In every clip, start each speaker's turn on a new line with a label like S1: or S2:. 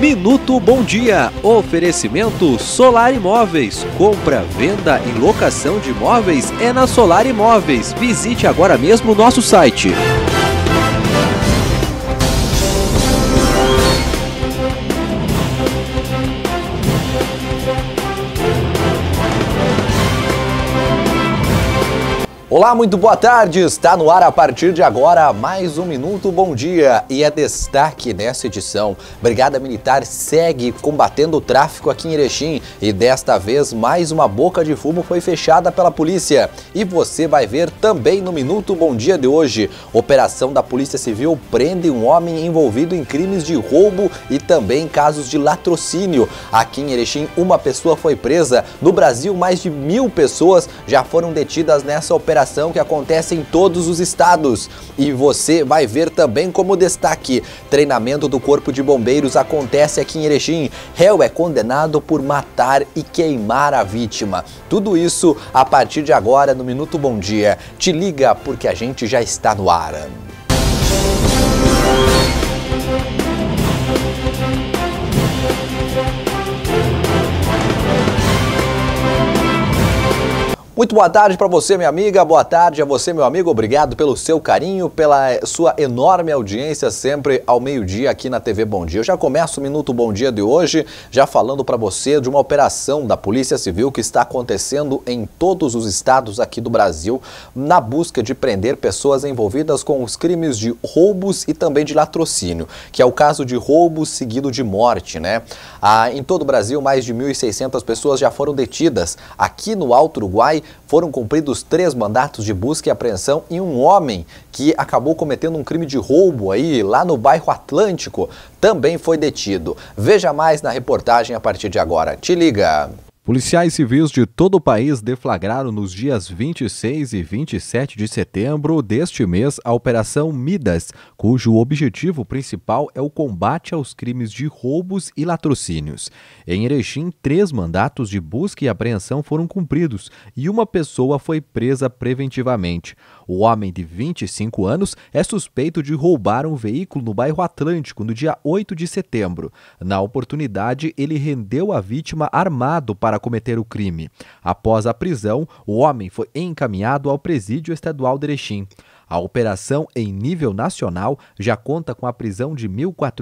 S1: Minuto Bom Dia, oferecimento Solar Imóveis, compra, venda e locação de imóveis é na Solar Imóveis. Visite agora mesmo o nosso site. Olá, muito boa tarde, está no ar a partir de agora mais um Minuto Bom Dia e é destaque nessa edição. Brigada Militar segue combatendo o tráfico aqui em Erechim e desta vez mais uma boca de fumo foi fechada pela polícia. E você vai ver também no Minuto Bom Dia de hoje. Operação da Polícia Civil prende um homem envolvido em crimes de roubo e também casos de latrocínio. Aqui em Erechim uma pessoa foi presa. No Brasil mais de 1000 pessoas já foram detidas nessa operação que acontece em todos os estados. E você vai ver também como destaque: treinamento do Corpo de Bombeiros acontece aqui em Erechim. Réu é condenado por matar e queimar a vítima. Tudo isso a partir de agora no Minuto Bom Dia. Te liga porque a gente já está no ar. Muito boa tarde para você, minha amiga, boa tarde a você, meu amigo, obrigado pelo seu carinho, pela sua enorme audiência sempre ao meio-dia aqui na TV Bom Dia. Eu já começo o Minuto Bom Dia de hoje já falando para você de uma operação da Polícia Civil que está acontecendo em todos os estados aqui do Brasil na busca de prender pessoas envolvidas com os crimes de roubos e também de latrocínio, que é o caso de roubo seguido de morte, né? Em todo o Brasil, mais de 1.600 pessoas já foram detidas. Aqui no Alto Uruguai, foram cumpridos 3 mandatos de busca e apreensão e um homem que acabou cometendo um crime de roubo aí lá no bairro Atlântico também foi detido. Veja mais na reportagem a partir de agora. Te liga! Policiais civis de todo o país deflagraram nos dias 26 e 27 de setembro deste mês a Operação Midas, cujo objetivo principal é o combate aos crimes de roubos e latrocínios. Em Erechim, 3 mandatos de busca e apreensão foram cumpridos e uma pessoa foi presa preventivamente. O homem de 25 anos é suspeito de roubar um veículo no bairro Atlântico no dia 8 de setembro. Na oportunidade, ele rendeu a vítima armado para cometer o crime. Após a prisão, o homem foi encaminhado ao Presídio Estadual de Erechim. A operação em nível nacional já conta com a prisão de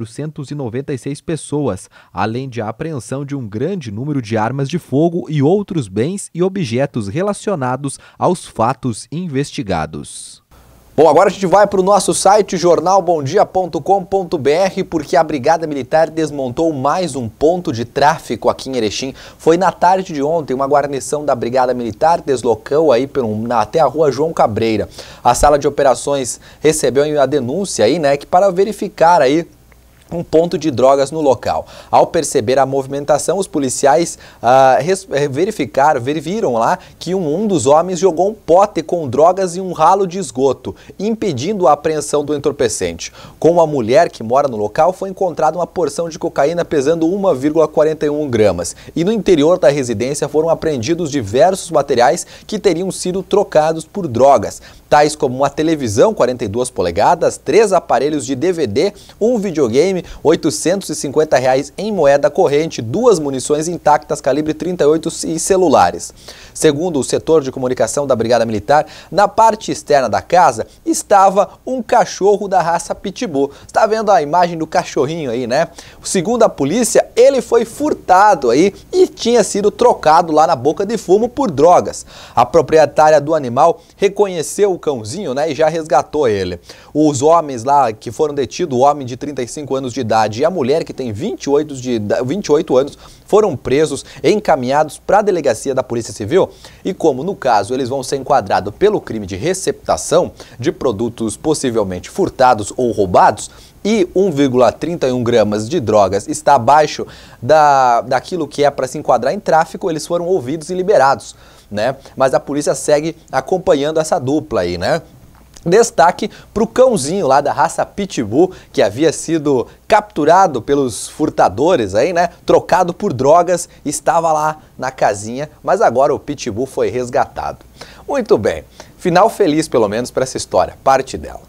S1: 1.496 pessoas, além de a apreensão de um grande número de armas de fogo e outros bens e objetos relacionados aos fatos investigados. Bom, agora a gente vai para o nosso site jornalbomdia.com.br porque a Brigada Militar desmontou mais um ponto de tráfico aqui em Erechim. Foi na tarde de ontem, uma guarnição da Brigada Militar deslocou aí até a rua João Cabreira. A sala de operações recebeu a denúncia aí, né, que para verificar aí um ponto de drogas no local. Ao perceber a movimentação, os policiais viram lá que um dos homens jogou um pote com drogas e um ralo de esgoto, impedindo a apreensão do entorpecente. Com uma mulher que mora no local, foi encontrada uma porção de cocaína pesando 1,41 gramas. E no interior da residência foram apreendidos diversos materiais que teriam sido trocados por drogas, tais como uma televisão 42 polegadas, 3 aparelhos de DVD, um videogame, R$850 em moeda corrente, 2 munições intactas calibre 38 e celulares. Segundo o setor de comunicação da Brigada Militar, na parte externa da casa estava um cachorro da raça Pitbull. Está vendo a imagem do cachorrinho aí, né? Segundo a polícia, ele foi furtado aí e tinha sido trocado lá na boca de fumo por drogas. A proprietária do animal reconheceu o cãozinho, né, e já resgatou ele. Os homens lá que foram detidos, o homem de 35 anos de idade e a mulher que tem 28 anos, foram presos e encaminhados para a delegacia da Polícia Civil e como no caso eles vão ser enquadrados pelo crime de receptação de produtos possivelmente furtados ou roubados e 1,31 gramas de drogas está abaixo daquilo que é para se enquadrar em tráfico, eles foram ouvidos e liberados, né? Mas a polícia segue acompanhando essa dupla aí, né? Destaque para o cãozinho lá da raça Pitbull, que havia sido capturado pelos furtadores aí, né? Trocado por drogas, estava lá na casinha, mas agora o Pitbull foi resgatado. Muito bem, final feliz pelo menos para essa história, parte dela.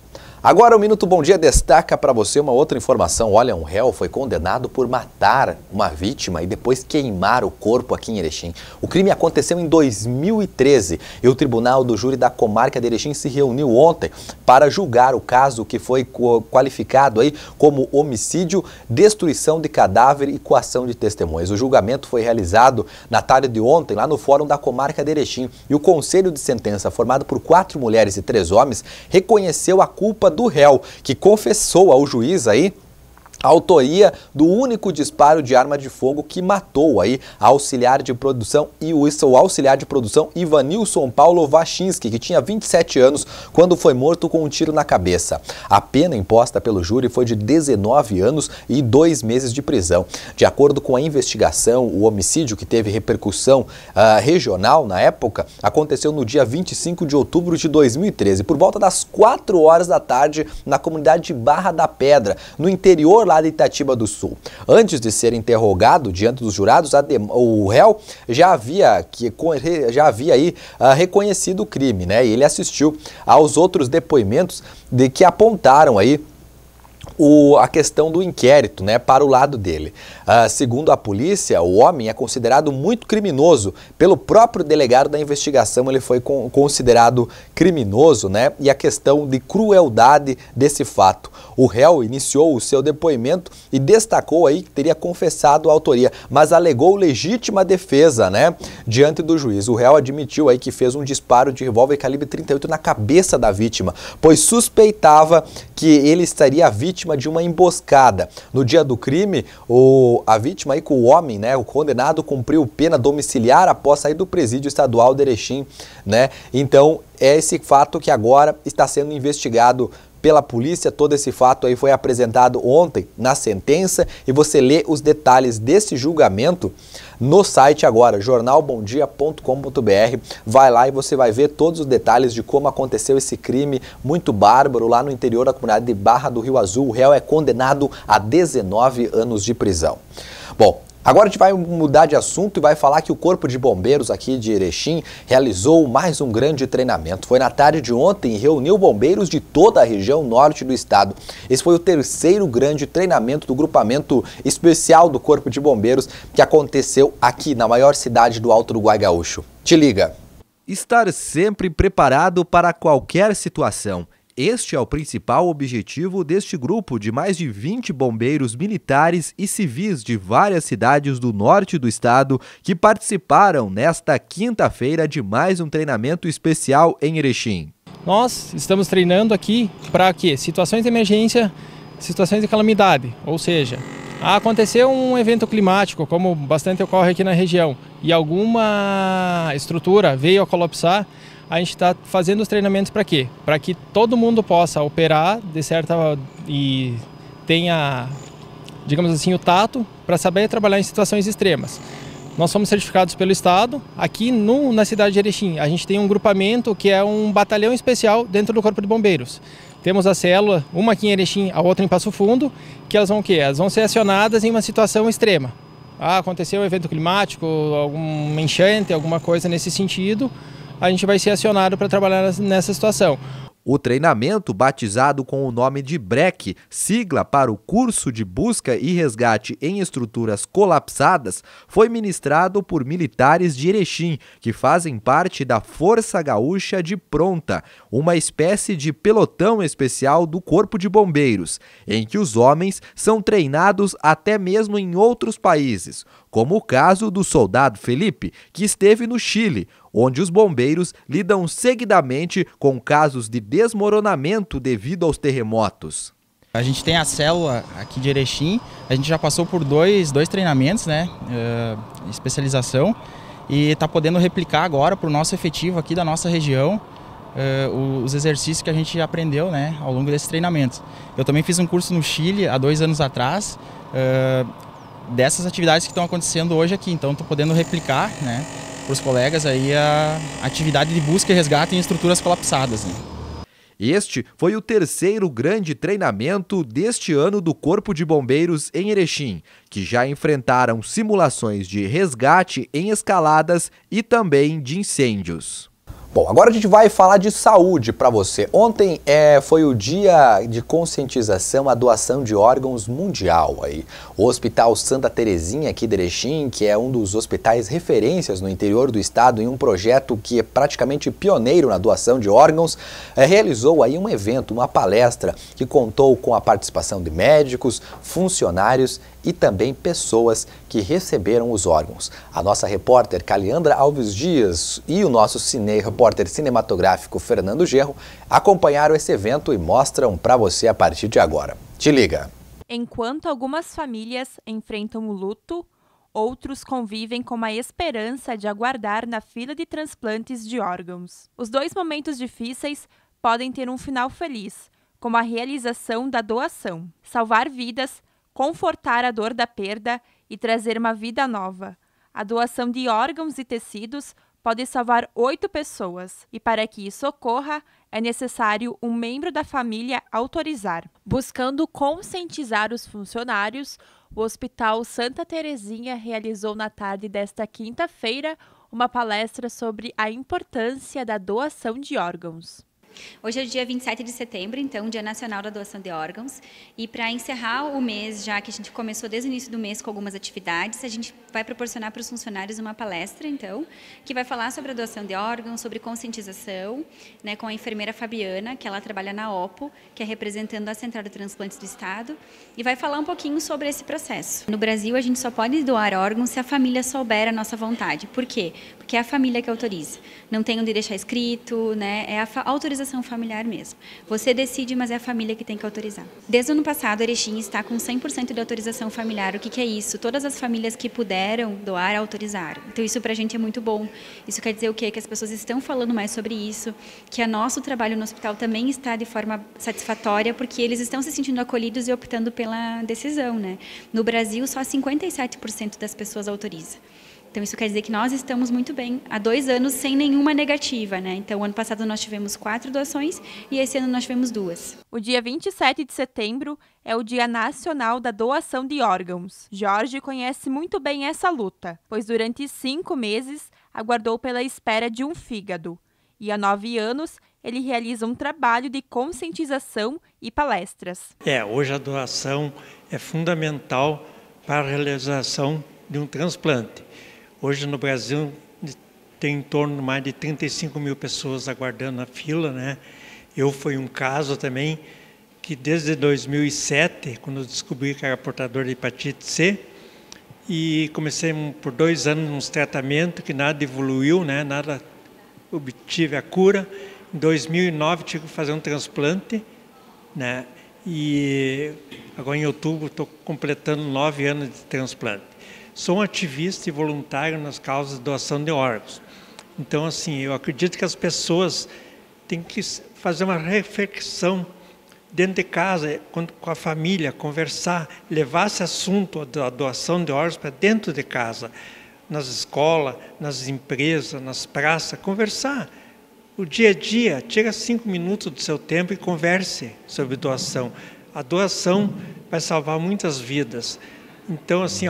S1: Agora o Minuto Bom Dia destaca para você uma outra informação. Olha, um réu foi condenado por matar uma vítima e depois queimar o corpo aqui em Erechim. O crime aconteceu em 2013 e o Tribunal do Júri da Comarca de Erechim se reuniu ontem para julgar o caso que foi qualificado aí como homicídio, destruição de cadáver e coação de testemunhas. O julgamento foi realizado na tarde de ontem lá no Fórum da Comarca de Erechim e o Conselho de Sentença, formado por 4 mulheres e 3 homens, reconheceu a culpa do réu, que confessou ao juiz aí a autoria do único disparo de arma de fogo que matou aí a auxiliar de produção e o auxiliar de produção Ivanilson Paulo Wachinski, que tinha 27 anos quando foi morto com um tiro na cabeça. A pena imposta pelo júri foi de 19 anos e 2 meses de prisão. De acordo com a investigação, o homicídio, que teve repercussão regional na época, aconteceu no dia 25 de outubro de 2013, por volta das 4 horas da tarde, na comunidade de Barra da Pedra, no interior lá de Itatiba do Sul. Antes de ser interrogado diante dos jurados, o réu já havia aí reconhecido o crime, né? E ele assistiu aos outros depoimentos que apontaram aí a questão do inquérito, né, para o lado dele. Segundo a polícia, o homem é considerado muito criminoso. Pelo próprio delegado da investigação, ele foi considerado criminoso, né, e a questão de crueldade desse fato. O réu iniciou o seu depoimento e destacou aí que teria confessado a autoria, mas alegou legítima defesa, né, diante do juiz. O réu admitiu aí que fez um disparo de revólver calibre 38 na cabeça da vítima, pois suspeitava que ele estaria vítima de uma emboscada. No dia do crime, a vítima aí com o homem, né, o condenado, cumpriu pena domiciliar após sair do presídio estadual de Erechim, né? Então, é esse fato que agora está sendo investigado pela polícia. Todo esse fato aí foi apresentado ontem na sentença e você lê os detalhes desse julgamento no site agora, jornalbomdia.com.br. Vai lá e você vai ver todos os detalhes de como aconteceu esse crime muito bárbaro lá no interior da comunidade de Barra do Rio Azul. O réu é condenado a 19 anos de prisão. Bom, agora a gente vai mudar de assunto e vai falar que o Corpo de Bombeiros aqui de Erechim realizou mais um grande treinamento. Foi na tarde de ontem e reuniu bombeiros de toda a região norte do estado. Esse foi o 3º grande treinamento do grupamento especial do Corpo de Bombeiros que aconteceu aqui na maior cidade do Alto Uruguai Gaúcho. Te liga!
S2: Estar sempre preparado para qualquer situação. Este é o principal objetivo deste grupo de mais de 20 bombeiros militares e civis de várias cidades do norte do estado que participaram nesta quinta-feira de mais um treinamento especial em Erechim.
S3: Nós estamos treinando aqui para quê? Situações de emergência, situações de calamidade, ou seja, aconteceu um evento climático, como bastante ocorre aqui na região, e alguma estrutura veio a colapsar. A gente está fazendo os treinamentos para quê? Para que todo mundo possa operar e tenha, digamos assim, o tato para saber trabalhar em situações extremas. Nós somos certificados pelo Estado. Aqui na cidade de Erechim, a gente tem um grupamento que é um batalhão especial dentro do Corpo de Bombeiros. Temos a célula, uma aqui em Erechim, a outra em Passo Fundo, que elas vão o quê? Elas vão ser acionadas em uma situação extrema. Aconteceu um evento climático, alguma enchente, alguma coisa nesse sentido, a gente vai ser acionado para trabalhar nessa situação.
S2: O treinamento, batizado com o nome de BREC, sigla para o Curso de Busca e Resgate em Estruturas Colapsadas, foi ministrado por militares de Erechim, que fazem parte da Força Gaúcha de Pronta, uma espécie de pelotão especial do Corpo de Bombeiros, em que os homens são treinados até mesmo em outros países, como o caso do soldado Felipe, que esteve no Chile, onde os bombeiros lidam seguidamente com casos de desmoronamento devido aos terremotos.
S4: A gente tem a célula aqui de Erechim, a gente já passou por dois treinamentos, né, especialização, e está podendo replicar agora para o nosso efetivo aqui da nossa região os exercícios que a gente aprendeu, né, ao longo desses treinamentos. Eu também fiz um curso no Chile há 2 anos atrás, dessas atividades que estão acontecendo hoje aqui, então estou podendo replicar, né, para os colegas aí a atividade de busca e resgate em estruturas colapsadas, né.
S2: Este foi o 3º grande treinamento deste ano do Corpo de Bombeiros em Erechim, que já enfrentaram simulações de resgate em escaladas e também de incêndios.
S1: Bom, agora a gente vai falar de saúde para você. Ontem foi o dia de conscientização à doação de órgãos mundial. Aí. O Hospital Santa Terezinha aqui de Erechim, que é um dos hospitais referências no interior do estado em um projeto que é praticamente pioneiro na doação de órgãos, realizou aí um evento, uma palestra que contou com a participação de médicos, funcionários e também pessoas que receberam os órgãos. A nossa repórter Caliandra Alves Dias e o nosso repórter cinematográfico Fernando Gerro acompanharam esse evento e mostram para você a partir de agora. Te liga!
S5: Enquanto algumas famílias enfrentam o luto, outros convivem com a esperança de aguardar na fila de transplantes de órgãos. Os dois momentos difíceis podem ter um final feliz, como a realização da doação, salvar vidas, confortar a dor da perda e trazer uma vida nova. A doação de órgãos e tecidos pode salvar 8 pessoas e, para que isso ocorra, é necessário um membro da família autorizar. Buscando conscientizar os funcionários, o Hospital Santa Terezinha realizou na tarde desta quinta-feira uma palestra sobre a importância da doação de órgãos.
S6: Hoje é o dia 27 de setembro, então, Dia Nacional da Doação de Órgãos. E para encerrar o mês, já que a gente começou desde o início do mês com algumas atividades, a gente vai proporcionar para os funcionários uma palestra, então, que vai falar sobre a doação de órgãos, sobre conscientização, né, com a enfermeira Fabiana, que ela trabalha na OPO, que é representando a Central de Transplantes do Estado, e vai falar um pouquinho sobre esse processo. No Brasil, a gente só pode doar órgãos se a família souber a nossa vontade. Por quê? Porque é a família que autoriza. Não tem onde deixar escrito, né? É a autorização familiar mesmo. Você decide, mas é a família que tem que autorizar. Desde o ano passado, Erechim está com 100% de autorização familiar. O que é isso? Todas as famílias que puderam doar, autorizaram. Então, isso para a gente é muito bom. Isso quer dizer o quê? Que as pessoas estão falando mais sobre isso, que o nosso trabalho no hospital também está de forma satisfatória, porque eles estão se sentindo acolhidos e optando pela decisão, né? No Brasil, só 57% das pessoas autorizam. Então, isso quer dizer que nós estamos muito bem, há 2 anos sem nenhuma negativa, né? Então, ano passado nós tivemos 4 doações e esse ano nós tivemos 2.
S5: O dia 27 de setembro é o Dia Nacional da Doação de Órgãos. Jorge conhece muito bem essa luta, pois durante 5 meses aguardou pela espera de um fígado. E há 9 anos ele realiza um trabalho de conscientização e palestras.
S7: Hoje a doação é fundamental para a realização de um transplante. Hoje no Brasil tem em torno de mais de 35 mil pessoas aguardando na fila, né? Eu fui um caso também que desde 2007, quando eu descobri que era portador de hepatite C, e comecei por 2 anos uns tratamentos que nada evoluiu, né? Nada obtive a cura. Em 2009 tive que fazer um transplante, né? E agora em outubro estou completando 9 anos de transplante. Sou um ativista e voluntário nas causas de doação de órgãos. Então, assim, eu acredito que as pessoas têm que fazer uma reflexão dentro de casa, com a família, conversar, levar esse assunto da doação de órgãos para dentro de casa, nas escolas, nas empresas, nas praças, conversar. O dia a dia, tira 5 minutos do seu tempo e converse sobre doação. A doação vai salvar muitas vidas. Então, assim,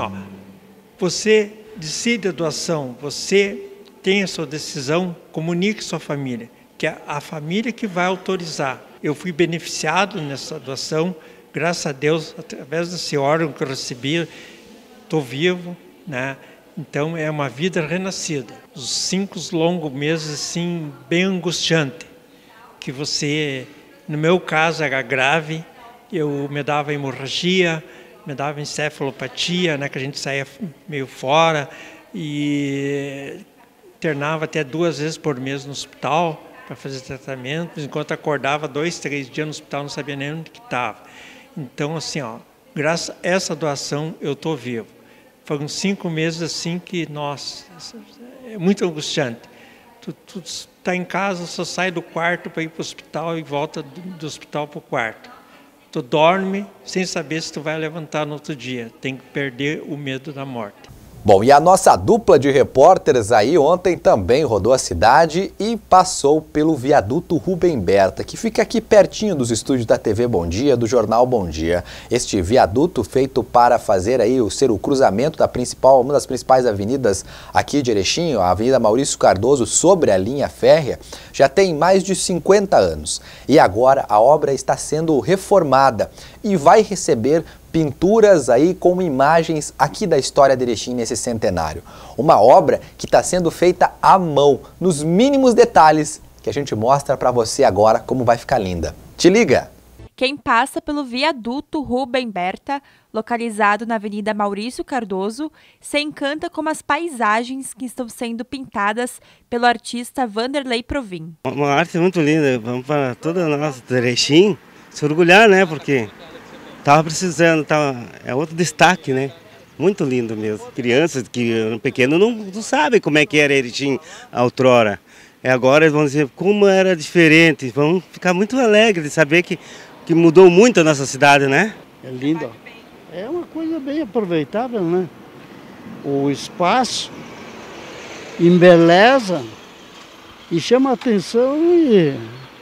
S7: você decide a doação, você tem a sua decisão, comunique sua família, que é a família que vai autorizar. Eu fui beneficiado nessa doação, graças a Deus, através desse órgão que eu recebi, estou vivo, né? Então é uma vida renascida. Os 5 longos meses, assim, bem angustiante, que você, no meu caso, era grave, eu me dava hemorragia, me dava encefalopatia, né, que a gente saía meio fora e internava até 2 vezes por mês no hospital para fazer tratamento, enquanto acordava 2, 3 dias no hospital, não sabia nem onde que estava. Então, assim, graças a essa doação eu estou vivo. Foram 5 meses assim que, nossa, é muito angustiante. Tu está em casa, só sai do quarto para ir para o hospital e volta do hospital para o quarto. Tu dorme sem saber se tu vai levantar no outro dia. Tem que perder o medo da morte.
S1: Bom, e a nossa dupla de repórteres aí ontem também rodou a cidade e passou pelo viaduto Rubem Berta, que fica aqui pertinho dos estúdios da TV Bom Dia, do Jornal Bom Dia. Este viaduto feito para fazer aí ser o cruzamento da uma das principais avenidas aqui de Erechim, a Avenida Maurício Cardoso, sobre a linha férrea, já tem mais de 50 anos. E agora a obra está sendo reformada e vai receber pinturas aí com imagens aqui da história de Erechim nesse centenário. Uma obra que está sendo feita à mão, nos mínimos detalhes, que a gente mostra para você agora como vai ficar linda. Te liga!
S5: Quem passa pelo viaduto Rubem Berta, localizado na Avenida Maurício Cardoso, se encanta com as paisagens que estão sendo pintadas pelo artista Vanderlei Provin.
S8: Uma arte muito linda, vamos para toda a nossa Erechim se orgulhar, né, porque estava precisando, é outro destaque, né? Muito lindo mesmo. Crianças que eram pequenos não sabem como é que era Erechim outrora. Agora eles vão dizer como era diferente, vão ficar muito alegres de saber que mudou muito a nossa cidade, né?
S9: É lindo. É uma coisa bem aproveitável, né? O espaço embeleza e chama a atenção e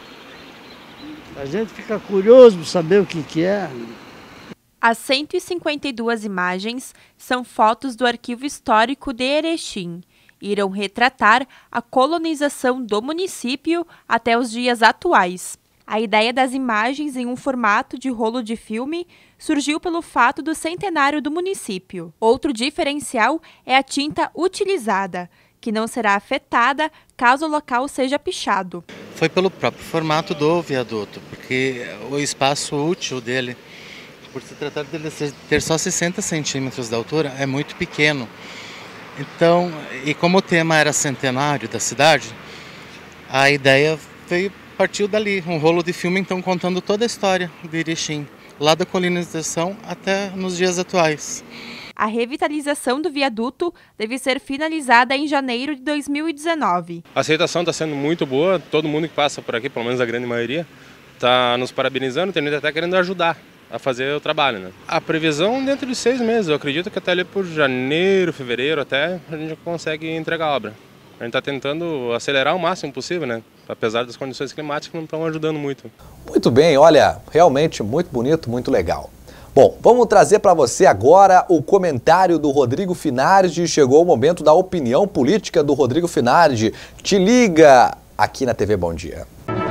S9: a gente fica curioso para saber o que é.
S5: As 152 imagens são fotos do Arquivo Histórico de Erechim. Irão retratar a colonização do município até os dias atuais. A ideia das imagens em um formato de rolo de filme surgiu pelo fato do centenário do município. Outro diferencial é a tinta utilizada, que não será afetada caso o local seja pichado.
S10: Foi pelo próprio formato do viaduto, porque o espaço útil dele, por se tratar dele ter só 60 centímetros de altura, é muito pequeno. Então, e como o tema era centenário da cidade, a ideia partiu dali, um rolo de filme então contando toda a história de Erechim, lá da colonização até nos dias atuais.
S5: A revitalização do viaduto deve ser finalizada em janeiro de 2019.
S11: A aceitação está sendo muito boa, todo mundo que passa por aqui, pelo menos a grande maioria, está nos parabenizando, tem gente até querendo ajudar a fazer o trabalho, né? A previsão dentro de 6 meses, eu acredito que até ali por janeiro, fevereiro até, a gente consegue entregar a obra. A gente está tentando acelerar o máximo possível, né? Apesar das condições climáticas que não estão ajudando muito.
S1: Muito bem, olha, realmente muito bonito, muito legal. Bom, vamos trazer para você agora o comentário do Rodrigo Finardi. Chegou o momento da opinião política do Rodrigo Finardi. Te liga aqui na TV Bom Dia.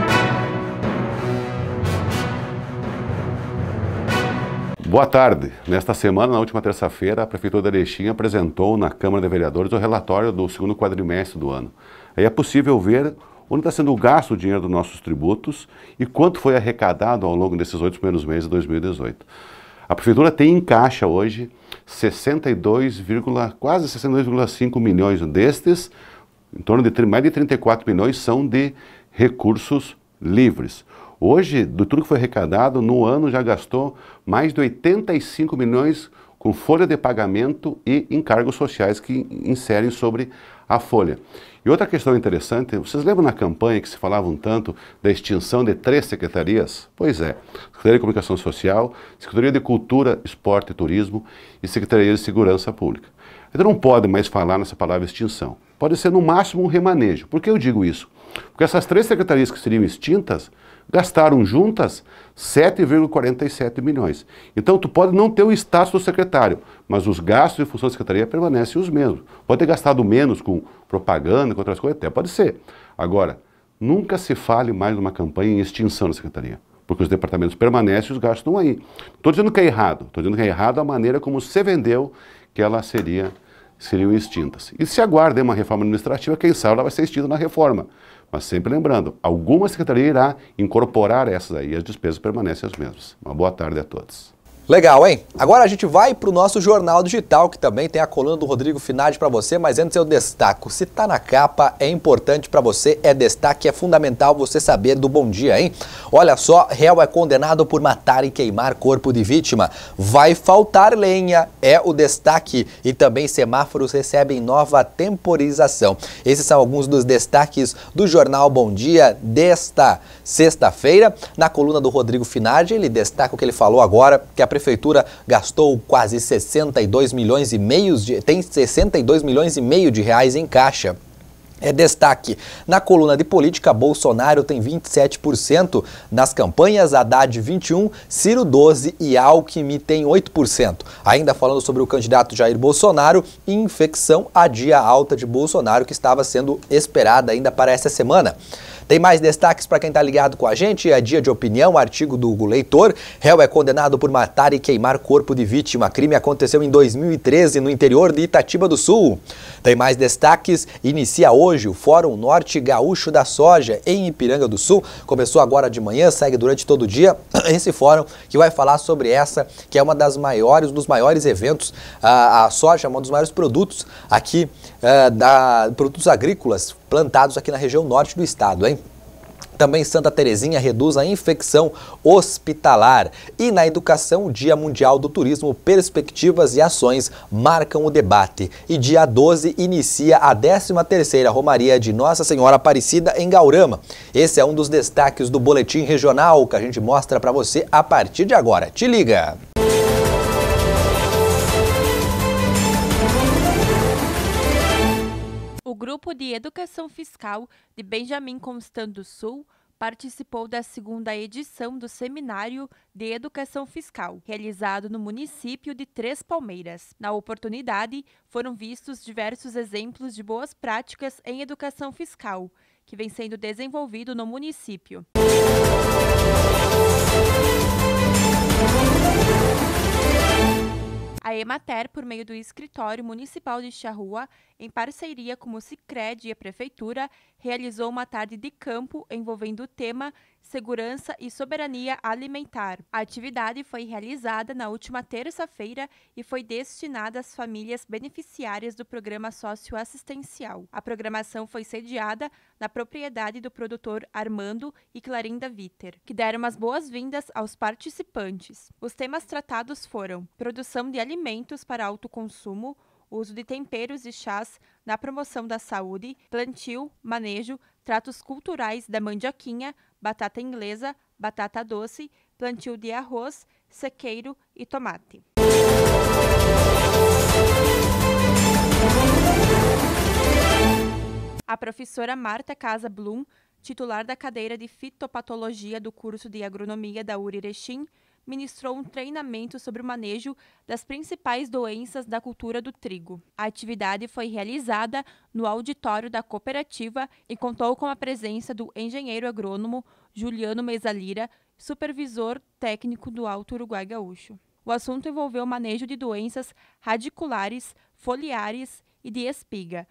S12: Boa tarde. Nesta semana, na última terça-feira, a Prefeitura de Erechim apresentou na Câmara de Vereadores o relatório do segundo quadrimestre do ano. Aí é possível ver onde está sendo gasto o dinheiro dos nossos tributos e quanto foi arrecadado ao longo desses 8 primeiros meses de 2018. A Prefeitura tem em caixa hoje quase 62,5 milhões destes, em torno de mais de 34 milhões são de recursos livres. Hoje, do tudo que foi arrecadado, no ano já gastou mais de 85 milhões com folha de pagamento e encargos sociais que inserem sobre a folha. E outra questão interessante, vocês lembram na campanha que se falava um tanto da extinção de 3 secretarias? Pois é, Secretaria de Comunicação Social, Secretaria de Cultura, Esporte e Turismo e Secretaria de Segurança Pública. Então não pode mais falar nessa palavra extinção. Pode ser no máximo um remanejo. Por que eu digo isso? Porque essas 3 secretarias que seriam extintas gastaram juntas 7,47 milhões. Então, tu pode não ter o status do secretário, mas os gastos em função da secretaria permanecem os mesmos. Pode ter gastado menos com propaganda, com outras coisas, até pode ser. Agora, nunca se fale mais numa campanha em extinção da secretaria, porque os departamentos permanecem e os gastos estão aí. Estou dizendo que é errado, estou dizendo que é errado a maneira como se vendeu que ela seriam extintas. E se aguarda uma reforma administrativa, quem sabe ela vai ser extinta na reforma. Mas sempre lembrando, alguma secretaria irá incorporar essas aí, as despesas permanecem as mesmas. Uma boa tarde a todos.
S1: Legal, hein? Agora a gente vai para o nosso Jornal Digital, que também tem a coluna do Rodrigo Finardi para você, mas antes eu destaco, se tá na capa, é importante para você, é destaque, é fundamental você saber do Bom Dia, hein? Olha só, réu é condenado por matar e queimar corpo de vítima. Vai faltar lenha, é o destaque. E também semáforos recebem nova temporização. Esses são alguns dos destaques do Jornal Bom Dia desta sexta-feira. Na coluna do Rodrigo Finardi, ele destaca o que ele falou agora, que a prefeitura gastou quase 62 milhões e meio tem 62 milhões e meio de reais em caixa. Destaque, na coluna de política, Bolsonaro tem 27%, nas campanhas Haddad 21%, Ciro 12% e Alckmin tem 8%. Ainda falando sobre o candidato Jair Bolsonaro, infecção adia a alta de Bolsonaro que estava sendo esperada ainda para essa semana. Tem mais destaques para quem está ligado com a gente, é dia de opinião, artigo do Hugo Leitor. Réu é condenado por matar e queimar corpo de vítima. Crime aconteceu em 2013 no interior de Itatiba do Sul. Tem mais destaques, inicia hoje o Fórum Norte Gaúcho da Soja em Ipiranga do Sul. Começou agora de manhã, segue durante todo o dia esse fórum que vai falar sobre essa, que é uma das maiores, dos maiores eventos. A soja é um dos maiores produtos aqui, produtos agrícolas plantados aqui na região norte do estado, hein? Também Santa Terezinha reduz a infecção hospitalar. E na educação, o Dia Mundial do Turismo, perspectivas e ações marcam o debate. E dia 12 inicia a 13ª Romaria de Nossa Senhora Aparecida em Gaurama. Esse é um dos destaques do Boletim Regional que a gente mostra para você a partir de agora. Te liga!
S5: O Grupo de Educação Fiscal de Benjamin Constant do Sul participou da 2ª edição do Seminário de Educação Fiscal, realizado no município de Três Palmeiras. Na oportunidade, foram vistos diversos exemplos de boas práticas em educação fiscal, que vem sendo desenvolvido no município. A Emater, por meio do Escritório Municipal de Charrua, em parceria com o Sicredi e a Prefeitura, realizou uma tarde de campo envolvendo o tema Segurança e Soberania Alimentar. A atividade foi realizada na última terça-feira e foi destinada às famílias beneficiárias do programa socioassistencial. A programação foi sediada na propriedade do produtor Armando e Clarinda Viter, que deram as boas-vindas aos participantes. Os temas tratados foram produção de alimentos para autoconsumo, uso de temperos e chás na promoção da saúde, plantio, manejo, tratos culturais da mandioquinha, batata inglesa, batata doce, plantio de arroz, sequeiro e tomate. A professora Marta Casa Blum, titular da cadeira de fitopatologia do curso de agronomia da URI Erechim, ministrou um treinamento sobre o manejo das principais doenças da cultura do trigo. A atividade foi realizada no auditório da cooperativa e contou com a presença do engenheiro agrônomo Juliano Mesalira, supervisor técnico do Alto Uruguai Gaúcho. O assunto envolveu o manejo de doenças radiculares, foliares e de espiga.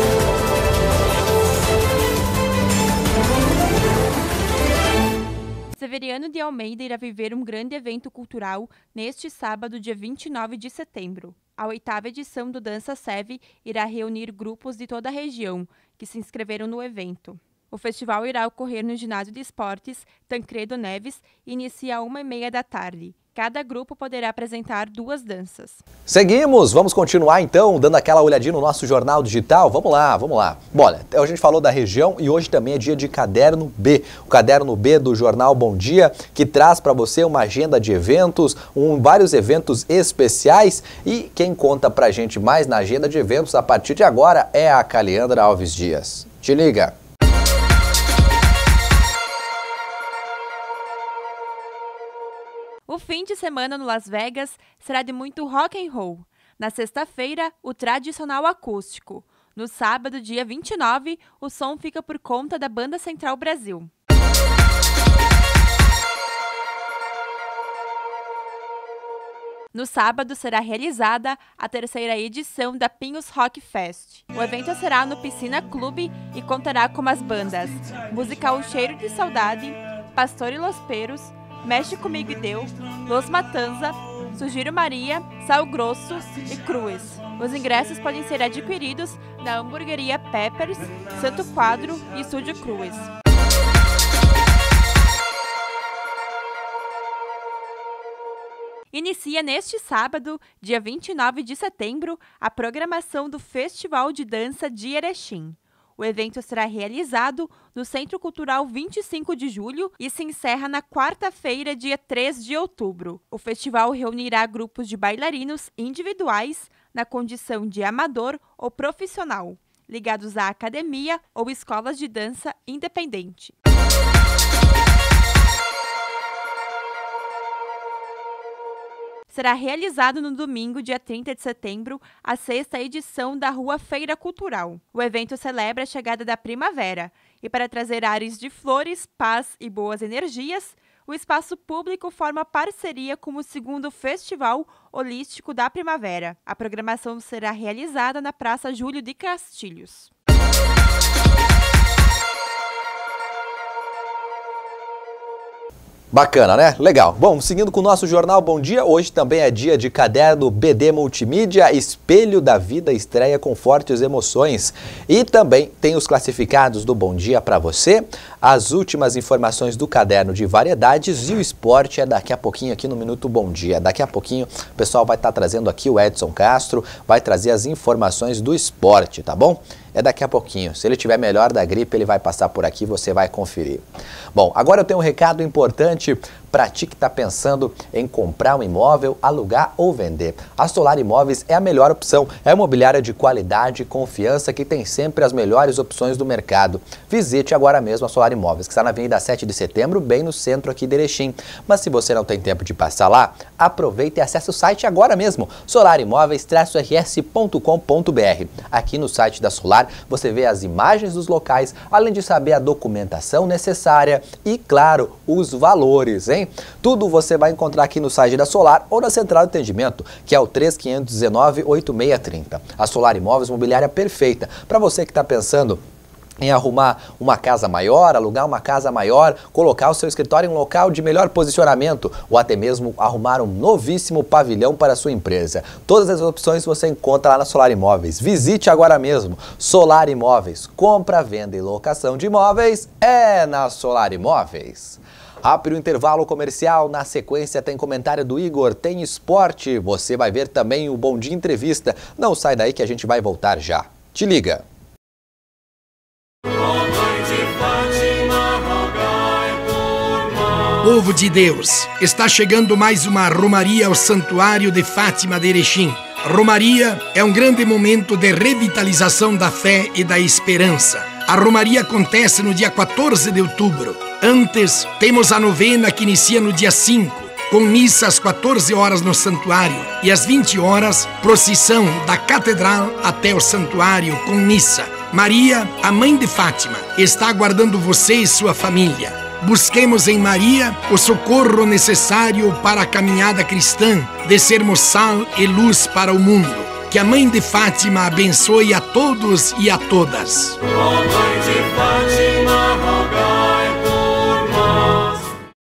S5: Severiano de Almeida irá viver um grande evento cultural neste sábado, dia 29 de setembro. A 8ª edição do Dança Seve irá reunir grupos de toda a região que se inscreveram no evento. O festival irá ocorrer no Ginásio de Esportes Tancredo Neves e inicia às 1h30 da tarde. Cada grupo poderá apresentar 2 danças.
S1: Seguimos, vamos continuar então, dando aquela olhadinha no nosso jornal digital. Vamos lá, vamos lá. Bom, olha, a gente falou da região e hoje também é dia de Caderno B. O Caderno B do Jornal Bom Dia, que traz para você uma agenda de eventos, vários eventos especiais. E quem conta pra gente mais na agenda de eventos a partir de agora é a Caliandra Alves Dias. Te liga!
S5: O fim de semana no Las Vegas será de muito rock and roll. Na sexta-feira, o tradicional acústico. No sábado, dia 29, o som fica por conta da Banda Central Brasil. No sábado será realizada a 3ª edição da Pinhos Rock Fest. O evento será no Piscina Clube e contará com as bandas Musical Cheiro de Saudade, Pastor e Los Peros, Mexe Comigo e Deu, Los Matanza, Sugiro Maria, Sal Grosso e Cruz. Os ingressos podem ser adquiridos na Hamburgueria Peppers, Santo Quadro e Estúdio Cruz. Inicia neste sábado, dia 29 de setembro, a programação do Festival de Dança de Erechim. O evento será realizado no Centro Cultural 25 de Julho e se encerra na quarta-feira, dia 3 de outubro. O festival reunirá grupos de bailarinos individuais na condição de amador ou profissional, ligados à academia ou escolas de dança independente. Será realizado no domingo, dia 30 de setembro, a 6ª edição da Rua Feira Cultural. O evento celebra a chegada da primavera e, para trazer ares de flores, paz e boas energias, o espaço público forma parceria com o 2º Festival Holístico da Primavera. A programação será realizada na Praça Júlio de Castilhos.
S1: Bacana, né? Legal. Bom, seguindo com o nosso Jornal Bom Dia, hoje também é dia de caderno BD Multimídia, Espelho da Vida, estreia com fortes emoções. E também tem os classificados do Bom Dia para você, as últimas informações do caderno de variedades e o esporte é daqui a pouquinho aqui no Minuto Bom Dia. Daqui a pouquinho o pessoal vai estar trazendo aqui o Edson Castro, vai trazer as informações do esporte, tá bom? É daqui a pouquinho. Se ele estiver melhor da gripe, ele vai passar por aqui e você vai conferir. Bom, agora eu tenho um recado importante para ti que está pensando em comprar um imóvel, alugar ou vender. A Solar Imóveis é a melhor opção. É imobiliária de qualidade e confiança que tem sempre as melhores opções do mercado. Visite agora mesmo a Solar Imóveis, que está na Avenida 7 de Setembro, bem no centro aqui de Erechim. Mas se você não tem tempo de passar lá, aproveita e acesse o site agora mesmo, solarimóveis-rs.com.br. Aqui no site da Solar você vê as imagens dos locais, além de saber a documentação necessária e, claro, os valores, hein? Tudo você vai encontrar aqui no site da Solar ou na central de atendimento, que é o 3519-8630. A Solar Imóveis, imobiliária perfeita para você que está pensando em arrumar uma casa maior, alugar uma casa maior, colocar o seu escritório em um local de melhor posicionamento ou até mesmo arrumar um novíssimo pavilhão para a sua empresa. Todas as opções você encontra lá na Solar Imóveis. Visite agora mesmo. Solar Imóveis. Compra, venda e locação de imóveis é na Solar Imóveis. Rápido intervalo comercial, na sequência tem comentário do Igor, tem esporte, você vai ver também o Bom Dia Entrevista. Não sai daí que a gente vai voltar já. Te liga!
S13: Povo de Deus, está chegando mais uma romaria ao Santuário de Fátima de Erechim. Romaria é um grande momento de revitalização da fé e da esperança. A romaria acontece no dia 14 de outubro. Antes, temos a novena que inicia no dia 5, com missa às 14 horas no santuário e às 20 horas, procissão da catedral até o santuário com missa. Maria, a mãe de Fátima, está aguardando você e sua família. Busquemos em Maria o socorro necessário para a caminhada cristã de sermos sal e luz para o mundo. Que a Mãe de Fátima abençoe a todos e a todas.
S14: Mãe de Fátima, rogai por nós.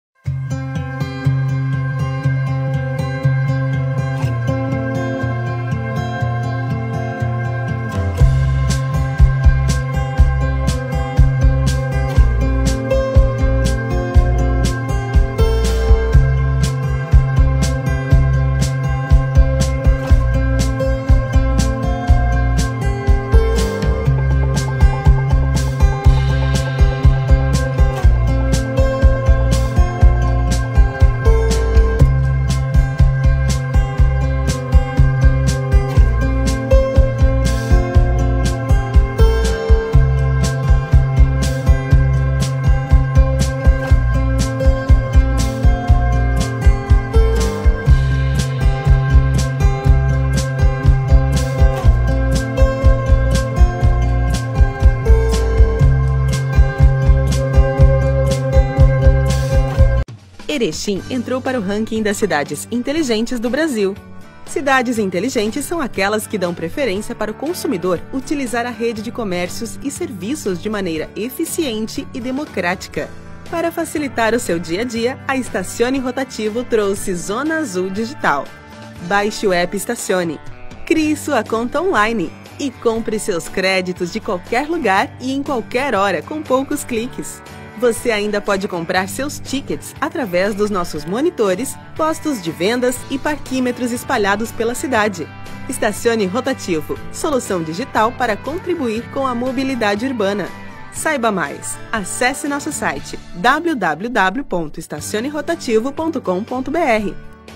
S15: Erechim entrou para o ranking das cidades inteligentes do Brasil. Cidades inteligentes são aquelas que dão preferência para o consumidor utilizar a rede de comércios e serviços de maneira eficiente e democrática. Para facilitar o seu dia a dia, a Estacione Rotativo trouxe Zona Azul Digital. Baixe o app Estacione, crie sua conta online e compre seus créditos de qualquer lugar e em qualquer hora com poucos cliques. Você ainda pode comprar seus tickets através dos nossos monitores, postos de vendas e parquímetros espalhados pela cidade. Estacione Rotativo, solução digital para contribuir com a mobilidade urbana. Saiba mais. Acesse nosso site www.estacionerotativo.com.br.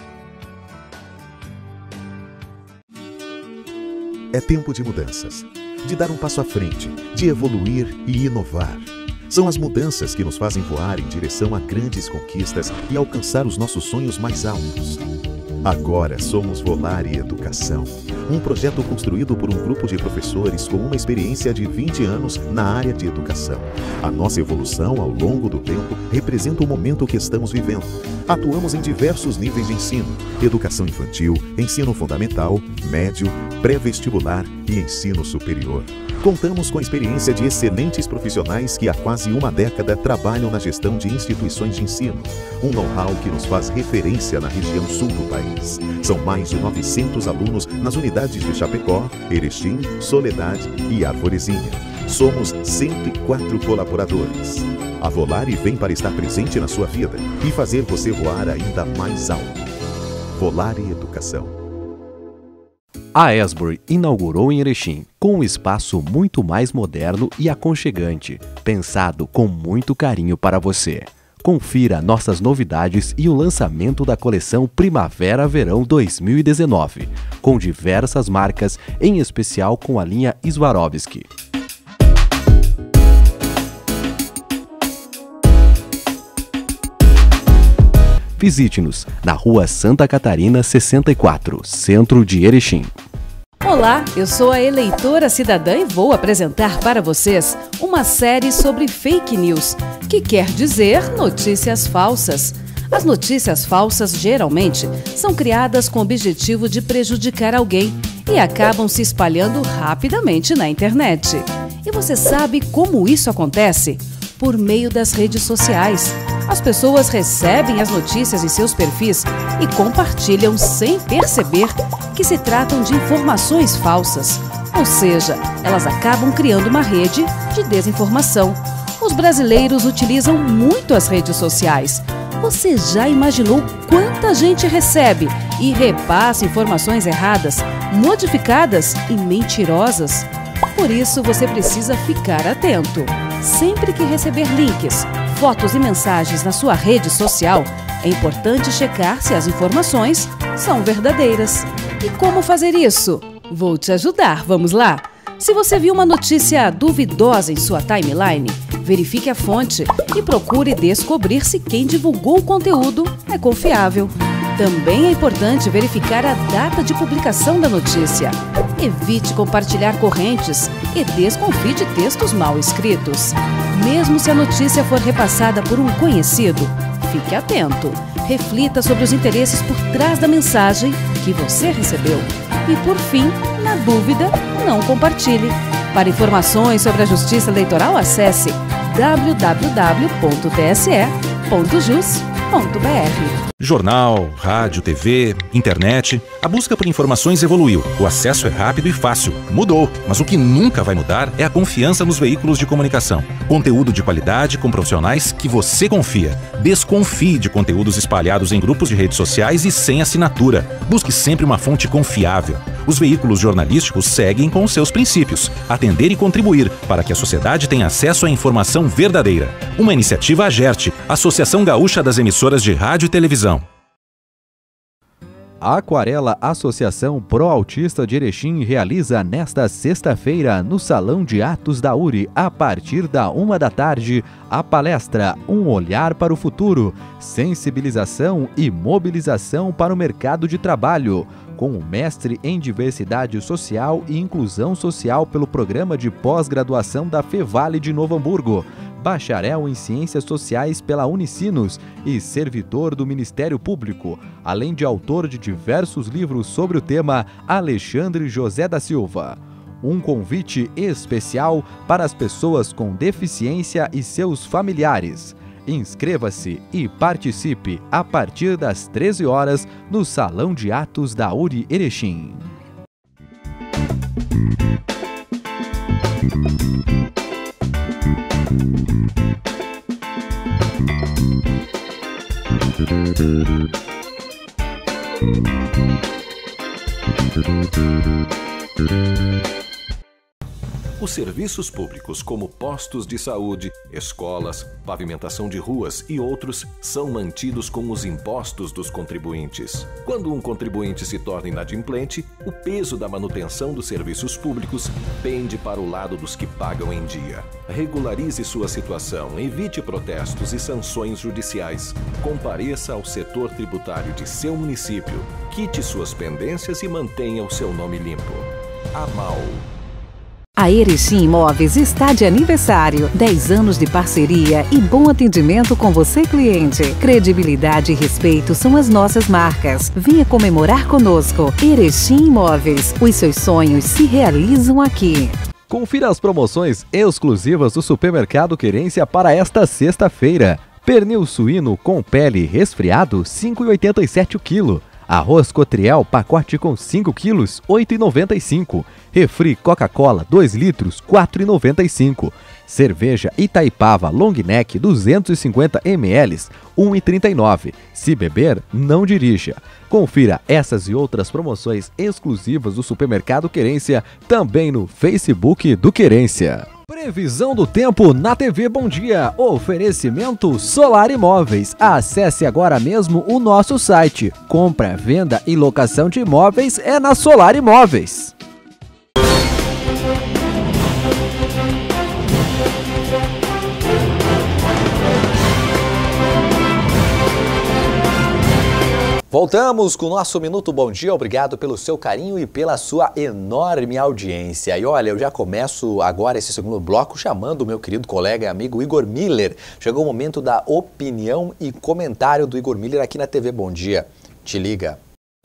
S16: É tempo de mudanças, de dar um passo à frente, de evoluir e inovar. São as mudanças que nos fazem voar em direção a grandes conquistas e alcançar os nossos sonhos mais altos. Agora somos Volare Educação, um projeto construído por um grupo de professores com uma experiência de 20 anos na área de educação. A nossa evolução ao longo do tempo representa o momento que estamos vivendo. Atuamos em diversos níveis de ensino: educação infantil, ensino fundamental, médio, pré-vestibular e ensino superior. Contamos com a experiência de excelentes profissionais que há quase uma década trabalham na gestão de instituições de ensino. Um know-how que nos faz referência na região sul do país. São mais de 900 alunos nas unidades de Chapecó, Erechim, Soledade e Arvorezinha. Somos 104 colaboradores. A Volare vem para estar presente na sua vida e fazer você voar ainda mais alto. Volare Educação.
S2: A Esbury inaugurou em Erechim, com um espaço muito mais moderno e aconchegante, pensado com muito carinho para você. Confira nossas novidades e o lançamento da coleção Primavera-Verão 2019, com diversas marcas, em especial com a linha Swarovski. Visite-nos na Rua Santa Catarina 64, Centro de Erechim.
S17: Olá, eu sou a eleitora cidadã e vou apresentar para vocês uma série sobre fake news, que quer dizer notícias falsas. As notícias falsas geralmente são criadas com o objetivo de prejudicar alguém e acabam se espalhando rapidamente na internet. E você sabe como isso acontece? Por meio das redes sociais. As pessoas recebem as notícias em seus perfis e compartilham sem perceber que se tratam de informações falsas. Ou seja, elas acabam criando uma rede de desinformação. Os brasileiros utilizam muito as redes sociais. Você já imaginou quanta gente recebe e repassa informações erradas, modificadas e mentirosas? Por isso, você precisa ficar atento. Sempre que receber links, fotos e mensagens na sua rede social, é importante checar se as informações são verdadeiras. E como fazer isso? Vou te ajudar, vamos lá? Se você viu uma notícia duvidosa em sua timeline, verifique a fonte e procure descobrir se quem divulgou o conteúdo é confiável. Também é importante verificar a data de publicação da notícia. Evite compartilhar correntes e desconfie de textos mal escritos. Mesmo se a notícia for repassada por um conhecido, fique atento. Reflita sobre os interesses por trás da mensagem que você recebeu. E por fim, na dúvida, não compartilhe. Para informações sobre a Justiça Eleitoral, acesse www.tse.jus.br.
S18: Jornal, rádio, TV, internet. A busca por informações evoluiu. O acesso é rápido e fácil. Mudou. Mas o que nunca vai mudar é a confiança nos veículos de comunicação. Conteúdo de qualidade com profissionais que você confia. Desconfie de conteúdos espalhados em grupos de redes sociais e sem assinatura. Busque sempre uma fonte confiável. Os veículos jornalísticos seguem com seus princípios: atender e contribuir para que a sociedade tenha acesso à informação verdadeira. Uma iniciativa AGERT, Associação Gaúcha das Emissoras de Rádio e Televisão.
S2: A Aquarela Associação Pro Autista de Erechim realiza nesta sexta-feira, no Salão de Atos da URI, a partir da 13h, a palestra Um Olhar para o Futuro, Sensibilização e Mobilização para o Mercado de Trabalho, com o mestre em Diversidade Social e Inclusão Social pelo Programa de Pós-Graduação da Fevale de Novo Hamburgo, bacharel em Ciências Sociais pela Unicinos e servidor do Ministério Público, além de autor de diversos livros sobre o tema, Alexandre José da Silva. Um convite especial para as pessoas com deficiência e seus familiares. Inscreva-se e participe a partir das 13 horas no Salão de Atos da URI Erechim.
S19: Os serviços públicos, como postos de saúde, escolas, pavimentação de ruas e outros, são mantidos com os impostos dos contribuintes. Quando um contribuinte se torna inadimplente, o peso da manutenção dos serviços públicos pende para o lado dos que pagam em dia. Regularize sua situação, evite protestos e sanções judiciais. Compareça ao setor tributário de seu município, quite suas pendências e mantenha o seu nome limpo. AMAL.
S17: A Erechim Imóveis está de aniversário. 10 anos de parceria e bom atendimento com você, cliente. Credibilidade e respeito são as nossas marcas. Venha comemorar conosco. Erechim Imóveis. Os seus sonhos se realizam aqui.
S2: Confira as promoções exclusivas do Supermercado Querência para esta sexta-feira. Pernil suíno com pele resfriado, R$ 5,87 o quilo. Arroz Cotriel, pacote com 5 quilos, R$ 8,95. Refri Coca-Cola, 2 litros, R$ 4,95. Cerveja Itaipava Long Neck, 250 ml, R$ 1,39. Se beber, não dirija. Confira essas e outras promoções exclusivas do Supermercado Querência, também no Facebook do Querência. Previsão do tempo na TV Bom Dia. Oferecimento Solar Imóveis. Acesse agora mesmo o nosso site. Compra, venda e locação de imóveis é na Solar Imóveis.
S1: Voltamos com o nosso Minuto Bom Dia. Obrigado pelo seu carinho e pela sua enorme audiência. E olha, eu já começo agora esse segundo bloco chamando o meu querido colega e amigo Igor Miller. Chegou o momento da opinião e comentário do Igor Miller aqui na TV Bom Dia. Te liga.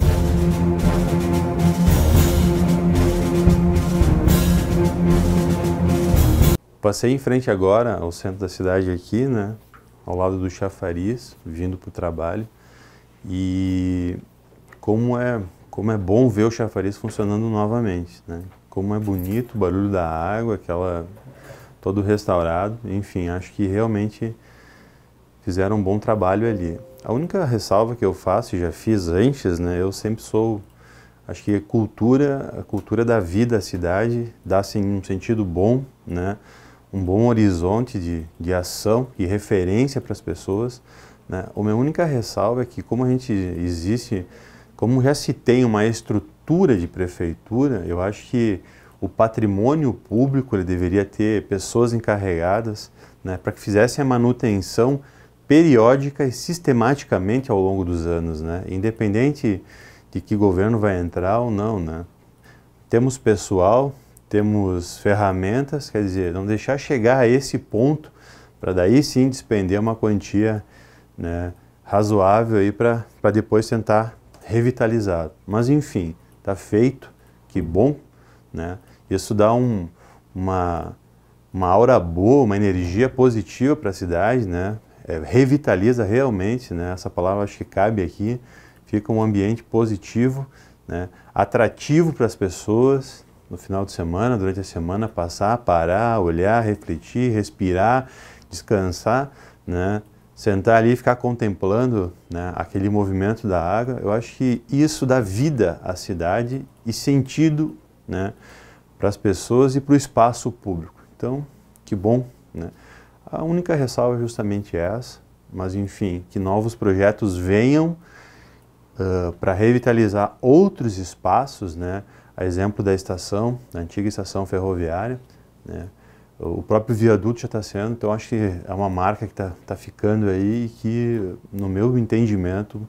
S20: Passei em frente agora ao centro da cidade aqui, né, ao lado do Chafariz, vindo para o trabalho. E como é bom ver o chafariz funcionando novamente, né? Como é bonito o barulho da água, todo restaurado, enfim, acho que realmente fizeram um bom trabalho ali. A única ressalva que eu faço, e já fiz antes, né? Eu sempre acho que a cultura da vida da cidade dá assim, um sentido bom, né? Um bom horizonte de ação e referência para as pessoas. Né? A minha única ressalva é que como já se tem uma estrutura de prefeitura, eu acho que o patrimônio público ele deveria ter pessoas encarregadas, né, para que fizessem a manutenção periódica e sistematicamente ao longo dos anos, né? Independente de que governo vai entrar ou não, né? Temos pessoal, temos ferramentas, quer dizer, não deixar chegar a esse ponto para daí sim despender uma quantia, né, razoável aí para depois tentar revitalizar. Mas enfim, está feito, que bom, né? Isso dá uma aura boa, uma energia positiva para a cidade, né? Revitaliza realmente, né? Essa palavra acho que cabe aqui, fica um ambiente positivo, né? Atrativo para as pessoas no final de semana, durante a semana, passar, parar, olhar, refletir, respirar, descansar, né? Sentar ali e ficar contemplando, né, aquele movimento da água. Eu acho que isso dá vida à cidade e sentido, né, para as pessoas e para o espaço público. Então, que bom, né? A única ressalva é justamente essa, mas enfim, que novos projetos venham para revitalizar outros espaços, né? A exemplo da estação, da antiga estação ferroviária, né? O próprio viaduto já está sendo, então acho que é uma marca que está ficando aí e que, no meu entendimento,